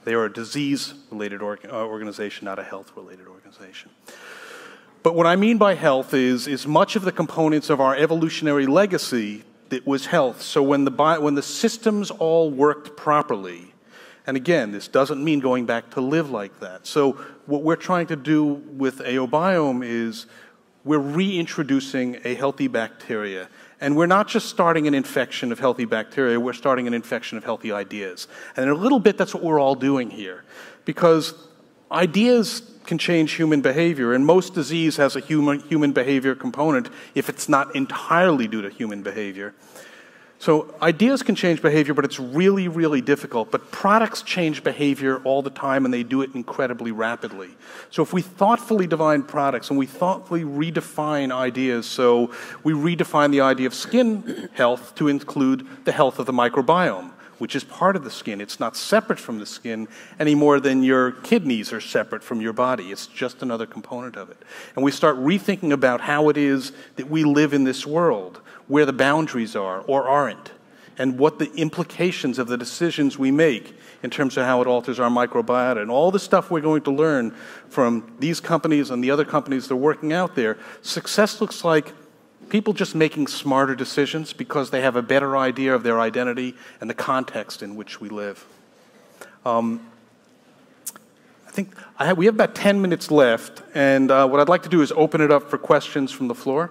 They are a disease-related organization, not a health-related organization. But what I mean by health is much of the components of our evolutionary legacy that was health. So when the systems all worked properly, and again, this doesn't mean going back to live like that. So what we're trying to do with AOBiome is we're reintroducing a healthy bacteria. And we're not just starting an infection of healthy bacteria, we're starting an infection of healthy ideas. And in a little bit, that's what we're all doing here. Because ideas can change human behavior, and most disease has a human behavior component if it's not entirely due to human behavior. So ideas can change behavior, but it's really, really difficult. But products change behavior all the time, and they do it incredibly rapidly. So if we thoughtfully define products and we thoughtfully redefine ideas, so we redefine the idea of skin health to include the health of the microbiome, which is part of the skin. It's not separate from the skin any more than your kidneys are separate from your body. It's just another component of it. And we start rethinking about how it is that we live in this world, where the boundaries are or aren't, and what the implications of the decisions we make in terms of how it alters our microbiota, and all the stuff we're going to learn from these companies and the other companies that are working out there. Success looks like people just making smarter decisions because they have a better idea of their identity and the context in which we live. I think we have about 10 minutes left, and what I'd like to do is open it up for questions from the floor.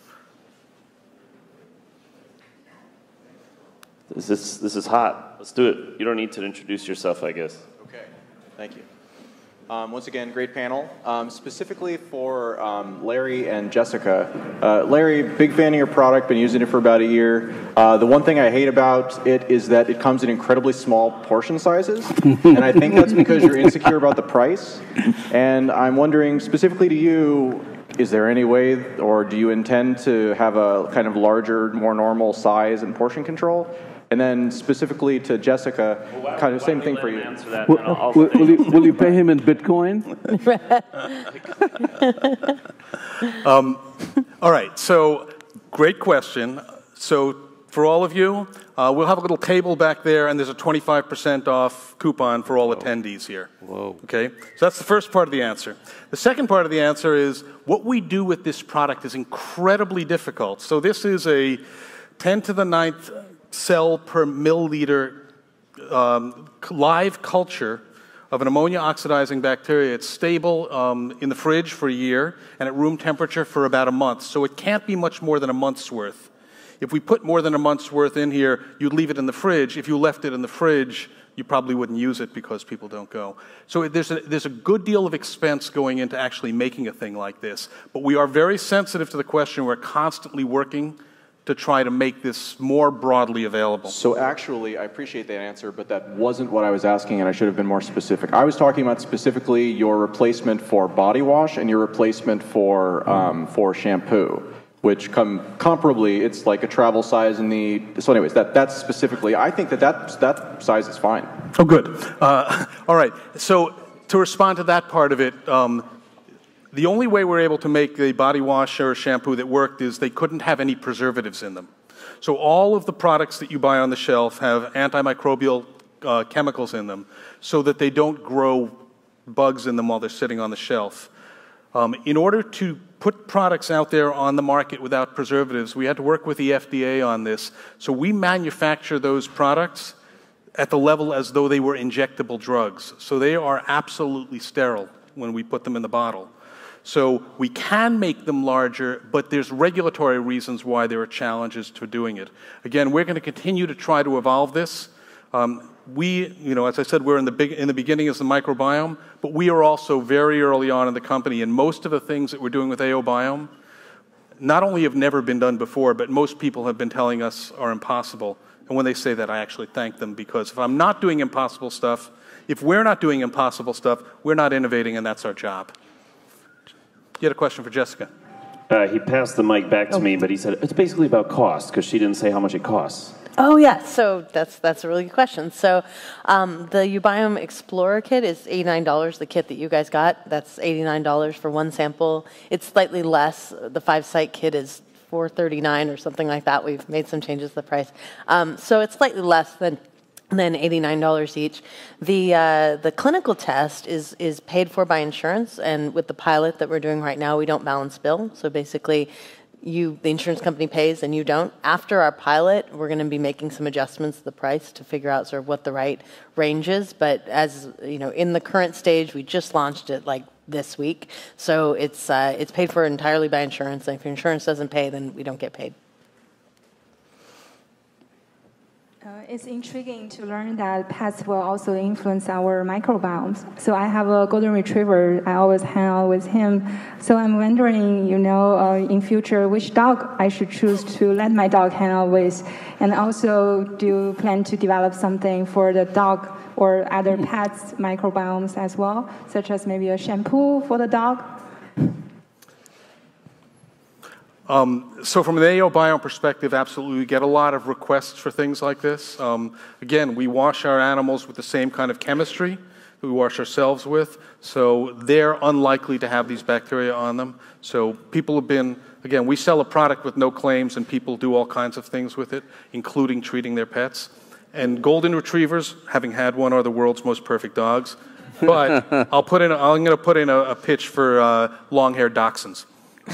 This is hot. Let's do it. You don't need to introduce yourself, I guess. Okay, thank you. Once again, great panel. Specifically for Larry and Jessica. Larry, big fan of your product, been using it for about a year. The one thing I hate about it is that it comes in incredibly small portion sizes, and I think that's because you're insecure about the price. And I'm wondering, specifically to you, is there any way, or do you intend to have a kind of larger, more normal size and portion control? And then specifically to Jessica, kind of same thing for you. Will you pay him in Bitcoin? All right, so great question. So for all of you, we'll have a little table back there, and there's a 25% off coupon for all attendees here. Whoa. Okay, so that's the first part of the answer. The second part of the answer is what we do with this product is incredibly difficult. So this is a 10 to the 9th cell per milliliter live culture of an ammonia oxidizing bacteria. It's stable in the fridge for a year and at room temperature for about a month. So it can't be much more than a month's worth. If we put more than a month's worth in here, you'd leave it in the fridge. If you left it in the fridge, you probably wouldn't use it because people don't go. So there's a good deal of expense going into actually making a thing like this. But we are very sensitive to the question. We're constantly working to try to make this more broadly available. So actually, I appreciate that answer, but that wasn't what I was asking, and I should have been more specific. I was talking about specifically your replacement for body wash and your replacement for shampoo, which comparably, it's like a travel size in the. So, anyways, that's specifically. I think that size is fine. Oh, good. All right. So to respond to that part of it. The only way we're able to make a body wash or a shampoo that worked is they couldn't have any preservatives in them. So all of the products that you buy on the shelf have antimicrobial chemicals in them so that they don't grow bugs in them while they're sitting on the shelf. In order to put products out there on the market without preservatives, we had to work with the FDA on this. So we manufacture those products at the level as though they were injectable drugs. So they are absolutely sterile when we put them in the bottle. So we can make them larger, but there's regulatory reasons why there are challenges to doing it. Again, we're going to continue to try to evolve this. As I said, we're in the beginning as the microbiome, but we are also very early on in the company, and most of the things that we're doing with AOBiome not only have never been done before, but most people have been telling us are impossible. And when they say that, I actually thank them, because if I'm not doing impossible stuff, if we're not doing impossible stuff, we're not innovating, and that's our job. You had a question for Jessica? He passed the mic back to me, but he said it's basically about cost, because she didn't say how much it costs. Oh, yeah. So that's a really good question. So the uBiome Explorer kit is $89, the kit that you guys got. That's $89 for one sample. It's slightly less. The 5-site kit is $439 or something like that. We've made some changes to the price. So it's slightly less than and then $89 each. The clinical test is paid for by insurance, and with the pilot that we're doing right now, we don't balance bill. So basically, the insurance company pays and you don't. After our pilot, we're going to be making some adjustments to the price to figure out sort of what the right range is. But as you know, in the current stage, we just launched it like this week, so it's paid for entirely by insurance. And if your insurance doesn't pay, then we don't get paid. It's intriguing to learn that pets will also influence our microbiomes. So I have a golden retriever. I always hang out with him. So I'm wondering, in future, which dog I should choose to let my dog hang out with. And also, do you plan to develop something for the dog or other pets' microbiomes as well, such as maybe a shampoo for the dog? So from an AOBiome perspective, absolutely, we get a lot of requests for things like this. Again, we wash our animals with the same kind of chemistry that we wash ourselves with, so they're unlikely to have these bacteria on them. So people have been, again, we sell a product with no claims, and people do all kinds of things with it, including treating their pets. And golden retrievers, having had one, are the world's most perfect dogs. But I'm going to put in a pitch for long-haired dachshunds.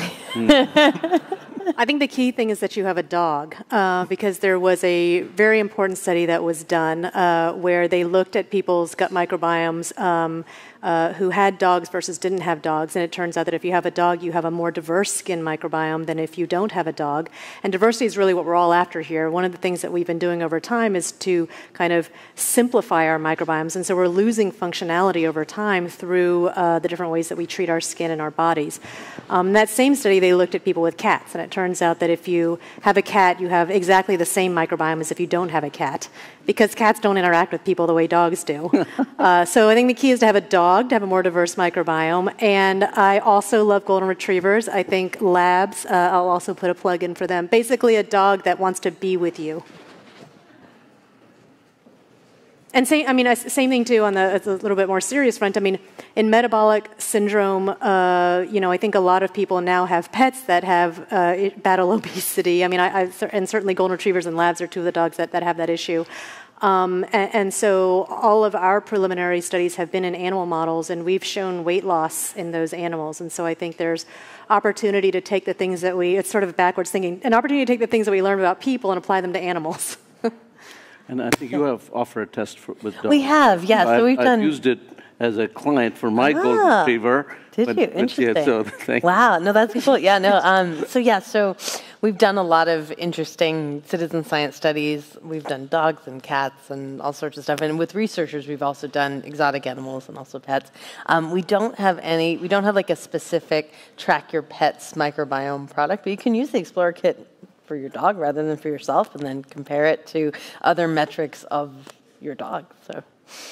I think the key thing is that you have a dog, because there was a very important study that was done where they looked at people's gut microbiomes who had dogs versus didn't have dogs, and it turns out that if you have a dog, you have a more diverse skin microbiome than if you don't have a dog. And diversity is really what we're all after here. One of the things that we've been doing over time is to kind of simplify our microbiomes, and so we're losing functionality over time through the different ways that we treat our skin and our bodies. That same study, they looked at people with cats, and it turns out that if you have a cat, you have exactly the same microbiome as if you don't have a cat, because cats don't interact with people the way dogs do. So I think the key is to have a dog, to have a more diverse microbiome. And I also love golden retrievers. I think labs, I'll also put a plug in for them. Basically a dog that wants to be with you. And same thing too on a little bit more serious front. I mean, in metabolic syndrome, I think a lot of people now have pets that have battle obesity. I mean, and certainly golden retrievers and labs are two of the dogs that have that issue. And so all of our preliminary studies have been in animal models, and we've shown weight loss in those animals. And so I think there's opportunity to take the things that it's sort of backwards thinking, an opportunity to take the things that we learned about people and apply them to animals. And I think you have offered a test with dogs. We have, yes. So I've used it as a client for my golden retriever. Did you? Interesting. Yeah, so thank wow, no, that's cool. Yeah, no. So we've done a lot of interesting citizen science studies. We've done dogs and cats and all sorts of stuff. And with researchers, we've also done exotic animals and also pets. We don't have like a specific track your pet's microbiome product, but you can use the Explorer Kit for your dog rather than for yourself, and then compare it to other metrics of your dog. So.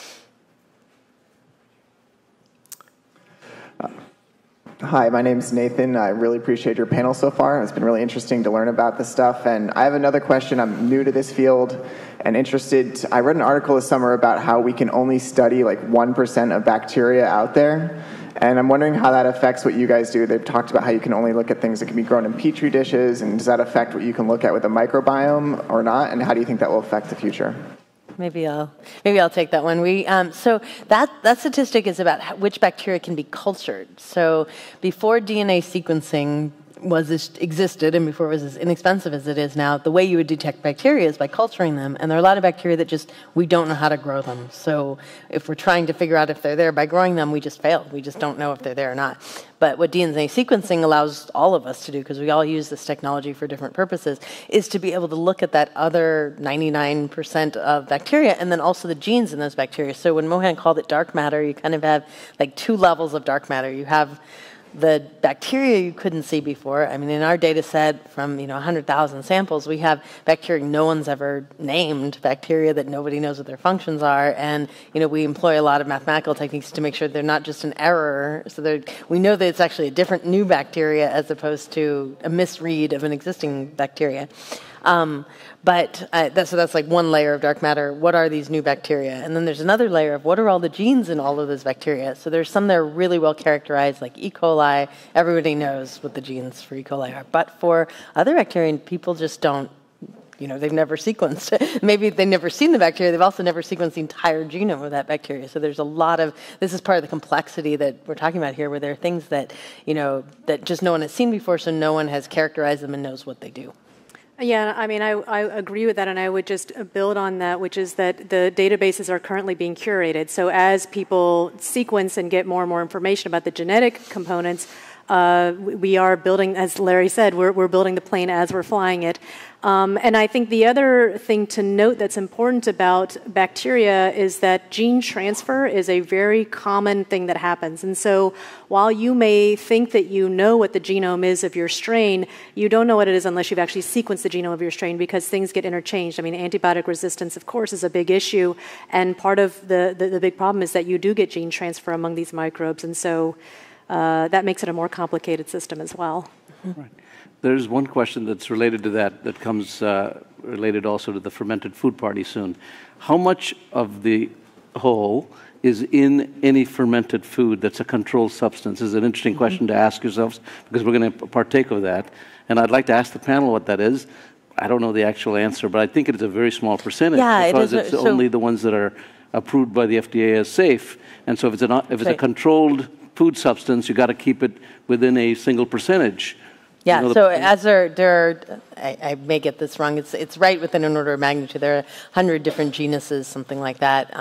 Hi, my name is Nathan. I really appreciate your panel so far. It's been really interesting to learn about this stuff. And I have another question. I'm new to this field and interested. I read an article this summer about how we can only study like 1% of bacteria out there. And I'm wondering how that affects what you guys do. They've talked about how you can only look at things that can be grown in petri dishes. And does that affect what you can look at with a microbiome or not? And how do you think that will affect the future? Maybe I'll take that one. So that statistic is about which bacteria can be cultured. So before DNA sequencing existed, and before it was as inexpensive as it is now, the way you would detect bacteria is by culturing them. And there are a lot of bacteria that we don't know how to grow them. So if we're trying to figure out if they're there by growing them, we just fail. We just don't know if they're there or not. But what DNA sequencing allows all of us to do, because we all use this technology for different purposes, is to be able to look at that other 99% of bacteria and then also the genes in those bacteria. So when Mohan called it dark matter, you kind of have like two levels of dark matter. You have the bacteria you couldn't see before. I mean, in our data set from 100,000 samples, we have bacteria no one's ever named, bacteria that nobody knows what their functions are, and we employ a lot of mathematical techniques to make sure they're not just an error. So we know that it's actually a different new bacteria as opposed to a misread of an existing bacteria. So that's like one layer of dark matter. What are these new bacteria? And then there's another layer of what are all the genes in all of those bacteria. So there's some that are really well characterized, like E. coli. Everybody knows what the genes for E. coli are. But for other bacteria, people just don't they've never sequenced. Maybe they've never seen the bacteria. They've also never sequenced the entire genome of that bacteria. So there's a lot of, this is part of the complexity that we're talking about here, where there are things that, that just no one has seen before, so no one has characterized them and knows what they do. Yeah, I mean, I agree with that, and I would just build on that, which is that the databases are currently being curated. So as people sequence and get more and more information about the genetic components, we are building, as Larry said, we're building the plane as we're flying it. And I think the other thing to note that's important about bacteria is that gene transfer is a very common thing that happens. And so while you may think that you know what the genome is of your strain, you don't know what it is unless you've actually sequenced the genome of your strain, because things get interchanged. I mean, antibiotic resistance, of course, is a big issue. And part of the big problem is that you do get gene transfer among these microbes. And so that makes it a more complicated system as well. Right. There's one question that's related to that comes related also to the fermented food party soon. How much of the whole is in any fermented food that's a controlled substance? Is an interesting question to ask yourselves, because we're going to partake of that. And I'd like to ask the panel what that is. I don't know the actual answer, but I think it is a very small percentage, because it's only the ones that are approved by the FDA as safe. And so if it's a controlled food substance, you got to keep it within a single percentage. Yeah, so as there are, I may get this wrong, it's right within an order of magnitude. There are 100 different genuses, something like that,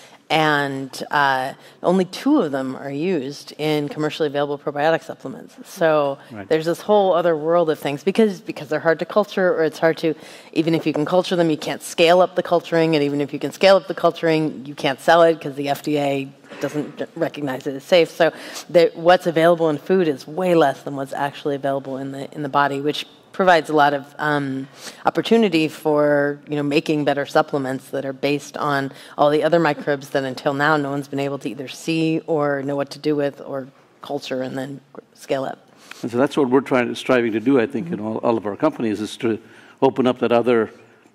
and only 2 of them are used in commercially available probiotic supplements. So there's this whole other world of things, because they're hard to culture, or it's hard to, even if you can culture them, you can't scale up the culturing, and even if you can scale up the culturing, you can't sell it because the FDA doesn't recognize it as safe. So what's available in food is way less than what's actually available in the body, which provides a lot of opportunity for making better supplements that are based on all the other microbes that until now no one's been able to either see or know what to do with or culture and then scale up. And so that's what we're striving to do, I think, in all of our companies, is to open up that other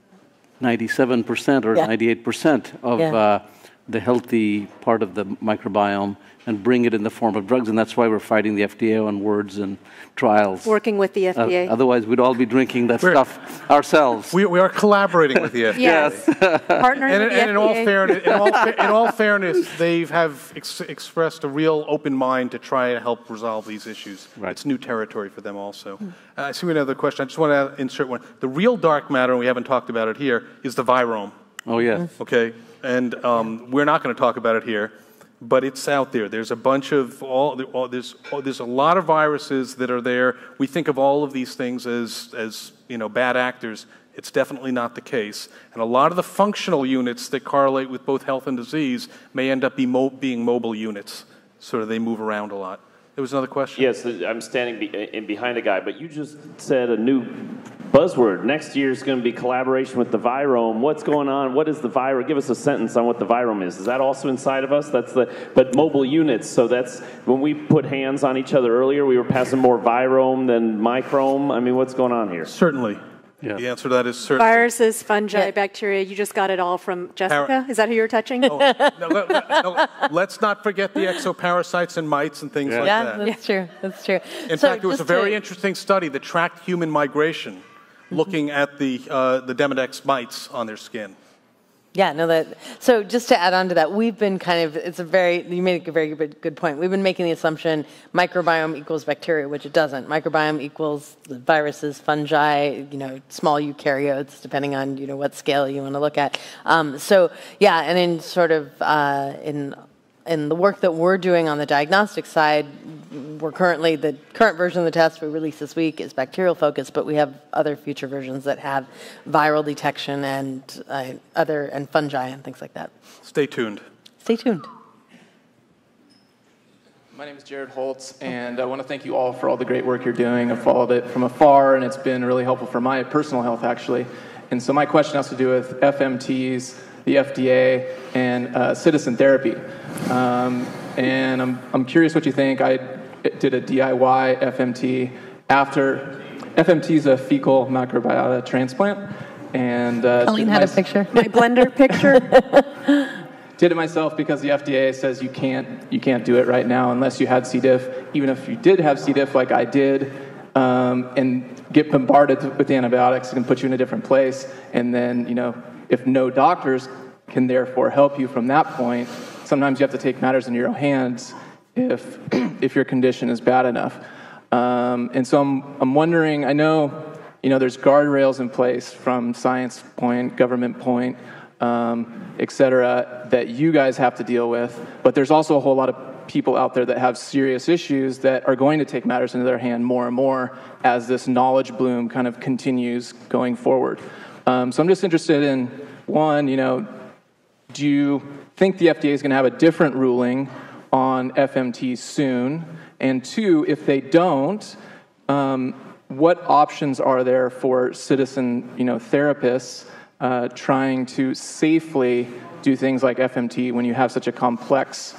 97% or 98% of the healthy part of the microbiome and bring it in the form of drugs. And that's why we're fighting the FDA on words and trials. Working with the FDA. Otherwise, we'd all be drinking that stuff ourselves. We are collaborating with the FDA. Yes. Partnering with the FDA. In all fairness, they have expressed a real open mind to try to help resolve these issues. Right. It's new territory for them also. I see another question. I just want to insert one. The real dark matter, and we haven't talked about it here, is the virome. Oh, yeah. Okay, and we're not going to talk about it here, but it's out there. There's a bunch of there's a lot of viruses that are there. We think of all of these things as bad actors. It's definitely not the case. And a lot of the functional units that correlate with both health and disease may end up being mobile units, so they move around a lot. There was another question? Yes, I'm standing behind a guy, but you just said a new buzzword. Next year is going to be collaboration with the virome. What's going on? What is the virome? Give us a sentence on what the virome is. Is that also inside of us? But mobile units. So that's when we put hands on each other earlier, we were passing more virome than microme. I mean, what's going on here? Certainly. Yeah. The answer to that is certainly. Viruses, fungi, bacteria. You just got it all from Jessica? Is that who you're touching? No, let's not forget the exoparasites and mites and things like that. Yeah, that's true. That's true. In fact, there was a very interesting study that tracked human migration, looking at the Demodex mites on their skin. Yeah, no, so just to add on to that, we've been you made a very good point. We've been making the assumption microbiome equals bacteria, which it doesn't. Microbiome equals viruses, fungi, small eukaryotes, depending on, what scale you want to look at. And in sort of, in the work that we're doing on the diagnostic side, the current version of the test we released this week is bacterial focused, but we have other future versions that have viral detection and fungi and things like that. Stay tuned. Stay tuned. My name is Jared Holtz, and I want to thank you all for all the great work you're doing. I've followed it from afar, and it's been really helpful for my personal health, actually. And so my question has to do with FMTs, the FDA, and citizen therapy. And I'm curious what you think. I did a DIY FMT after FMT is a fecal microbiota transplant, and Colleen had a picture. My blender picture. Did it myself because the FDA says you can't do it right now unless you had C. diff. Even if you did have C. diff, like I did, and get bombarded with antibiotics. It can put you in a different place. And then, if no doctors can therefore help you from that point, sometimes you have to take matters into your own hands if your condition is bad enough. And so I'm wondering, I know, there's guardrails in place from science point, government point, et cetera, that you guys have to deal with, but there's also a whole lot of people out there that have serious issues that are going to take matters into their hand more and more as this knowledge bloom kind of continues going forward. So I'm just interested in, one, do you think the FDA is going to have a different ruling on FMT soon? And two, if they don't, what options are there for citizen, therapists trying to safely do things like FMT when you have such a complex,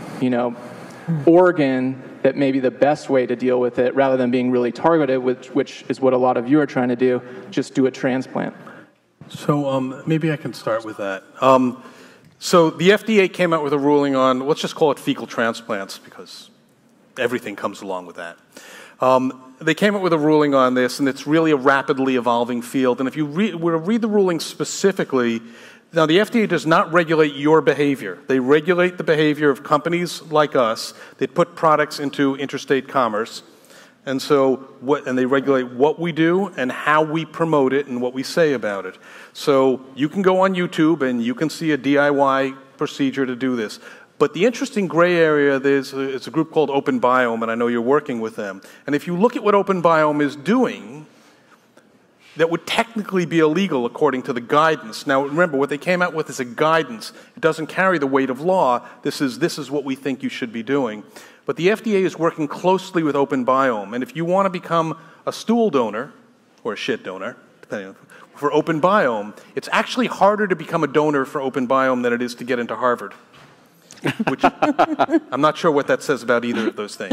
organ that may be the best way to deal with it, rather than being really targeted, which is what a lot of you are trying to do, just do a transplant? So maybe I can start with that. So the FDA came out with a ruling on, let's just call it fecal transplants, because everything comes along with that. They came up with a ruling on this, and it's really a rapidly evolving field. And if you were to read the ruling specifically, now the FDA does not regulate your behavior. They regulate the behavior of companies like us that put products into interstate commerce. And so, and they regulate what we do and how we promote it and what we say about it. So you can go on YouTube and you can see a DIY procedure to do this. But the interesting gray area, it's a group called AOBiome, and I know you're working with them. And if you look at what AOBiome is doing, that would technically be illegal according to the guidance. Now remember, what they came out with is a guidance. It doesn't carry the weight of law. This is what we think you should be doing. But the FDA is working closely with AOBiome, and if you want to become a stool donor, or a shit donor, depending on, for AOBiome, it's actually harder to become a donor for AOBiome than it is to get into Harvard. Which I'm not sure what that says about either of those things.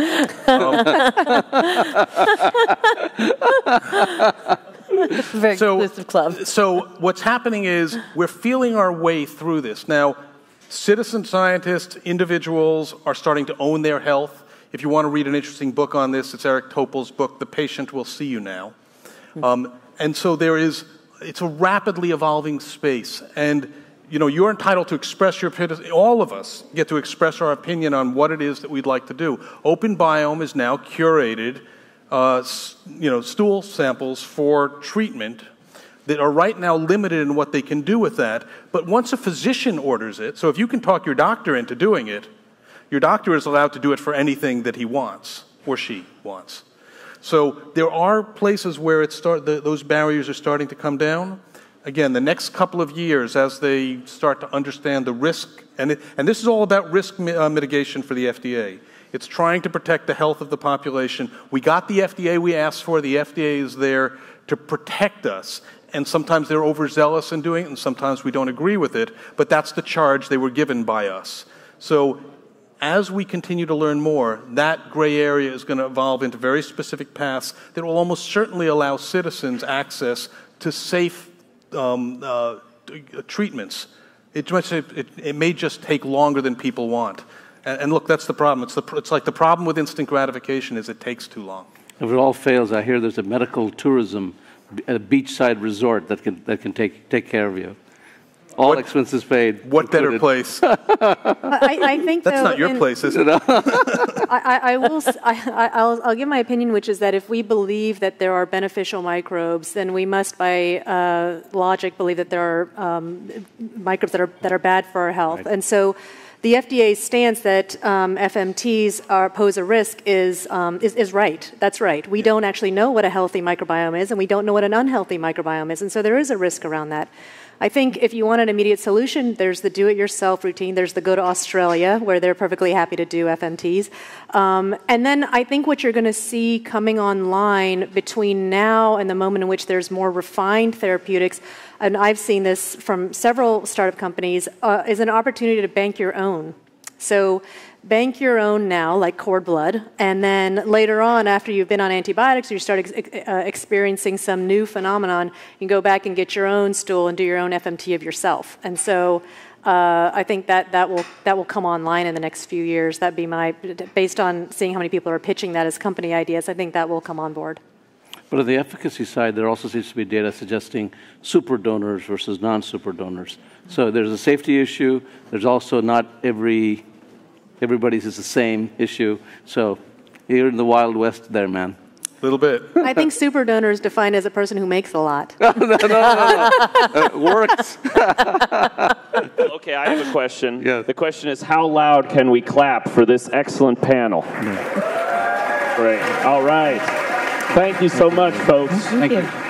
It's a very exclusive club. So what's happening is we're feeling our way through this. Now, citizen scientists, individuals are starting to own their health. If you want to read an interesting book on this, it's Eric Topol's book, The Patient Will See You Now. And so it's a rapidly evolving space. And you're entitled to express your opinion. All of us get to express our opinion on what it is that we'd like to do. AOBiome is now curated, stool samples for treatment that are right now limited in what they can do with that. But once a physician orders it, so if you can talk your doctor into doing it, your doctor is allowed to do it for anything that he wants or she wants. So there are places where those barriers are starting to come down. Again, the next couple of years, as they start to understand the risk, and this is all about risk mitigation for the FDA. It's trying to protect the health of the population. We got the FDA we asked for. The FDA is there to protect us. And sometimes they're overzealous in doing it, and sometimes we don't agree with it. But that's the charge they were given by us. So as we continue to learn more, that gray area is going to evolve into very specific paths that will almost certainly allow citizens access to safe treatments. It may just take longer than people want. And look, that's the problem. It's like the problem with instant gratification is it takes too long. If it all fails, I hear there's a medical tourism at a beachside resort that can take care of you. All expenses paid. What included. better place? I think that's not your place, is it? I'll give my opinion, which is that if we believe that there are beneficial microbes, then we must, by logic, believe that there are microbes that are bad for our health. Right. And so, the FDA's stance that FMTs pose a risk is right. That's right. We don't actually know what a healthy microbiome is, and we don't know what an unhealthy microbiome is, and so there is a risk around that. I think if you want an immediate solution, there's the do-it-yourself routine. There's the go to Australia, where they're perfectly happy to do FMTs. And then I think what you're going to see coming online between now and the moment in which there's more refined therapeutics, and I've seen this from several startup companies, is an opportunity to bank your own. So bank your own now, like cord blood, and then later on, after you've been on antibiotics, or you start experiencing some new phenomenon, you can go back and get your own stool and do your own FMT of yourself. And so I think that will come online in the next few years. That'd be based on seeing how many people are pitching that as company ideas, I think that will come on board. But on the efficacy side, there also seems to be data suggesting super donors versus non-super donors. So there's a safety issue. There's also not everybody's is the same issue. So you're in the Wild West there, man. A little bit. I think super donor is defined as a person who makes a lot. no. It works. Okay, I have a question. Yeah. The question is, how loud can we clap for this excellent panel? Great. All right. Thank you so much, folks. Thank you.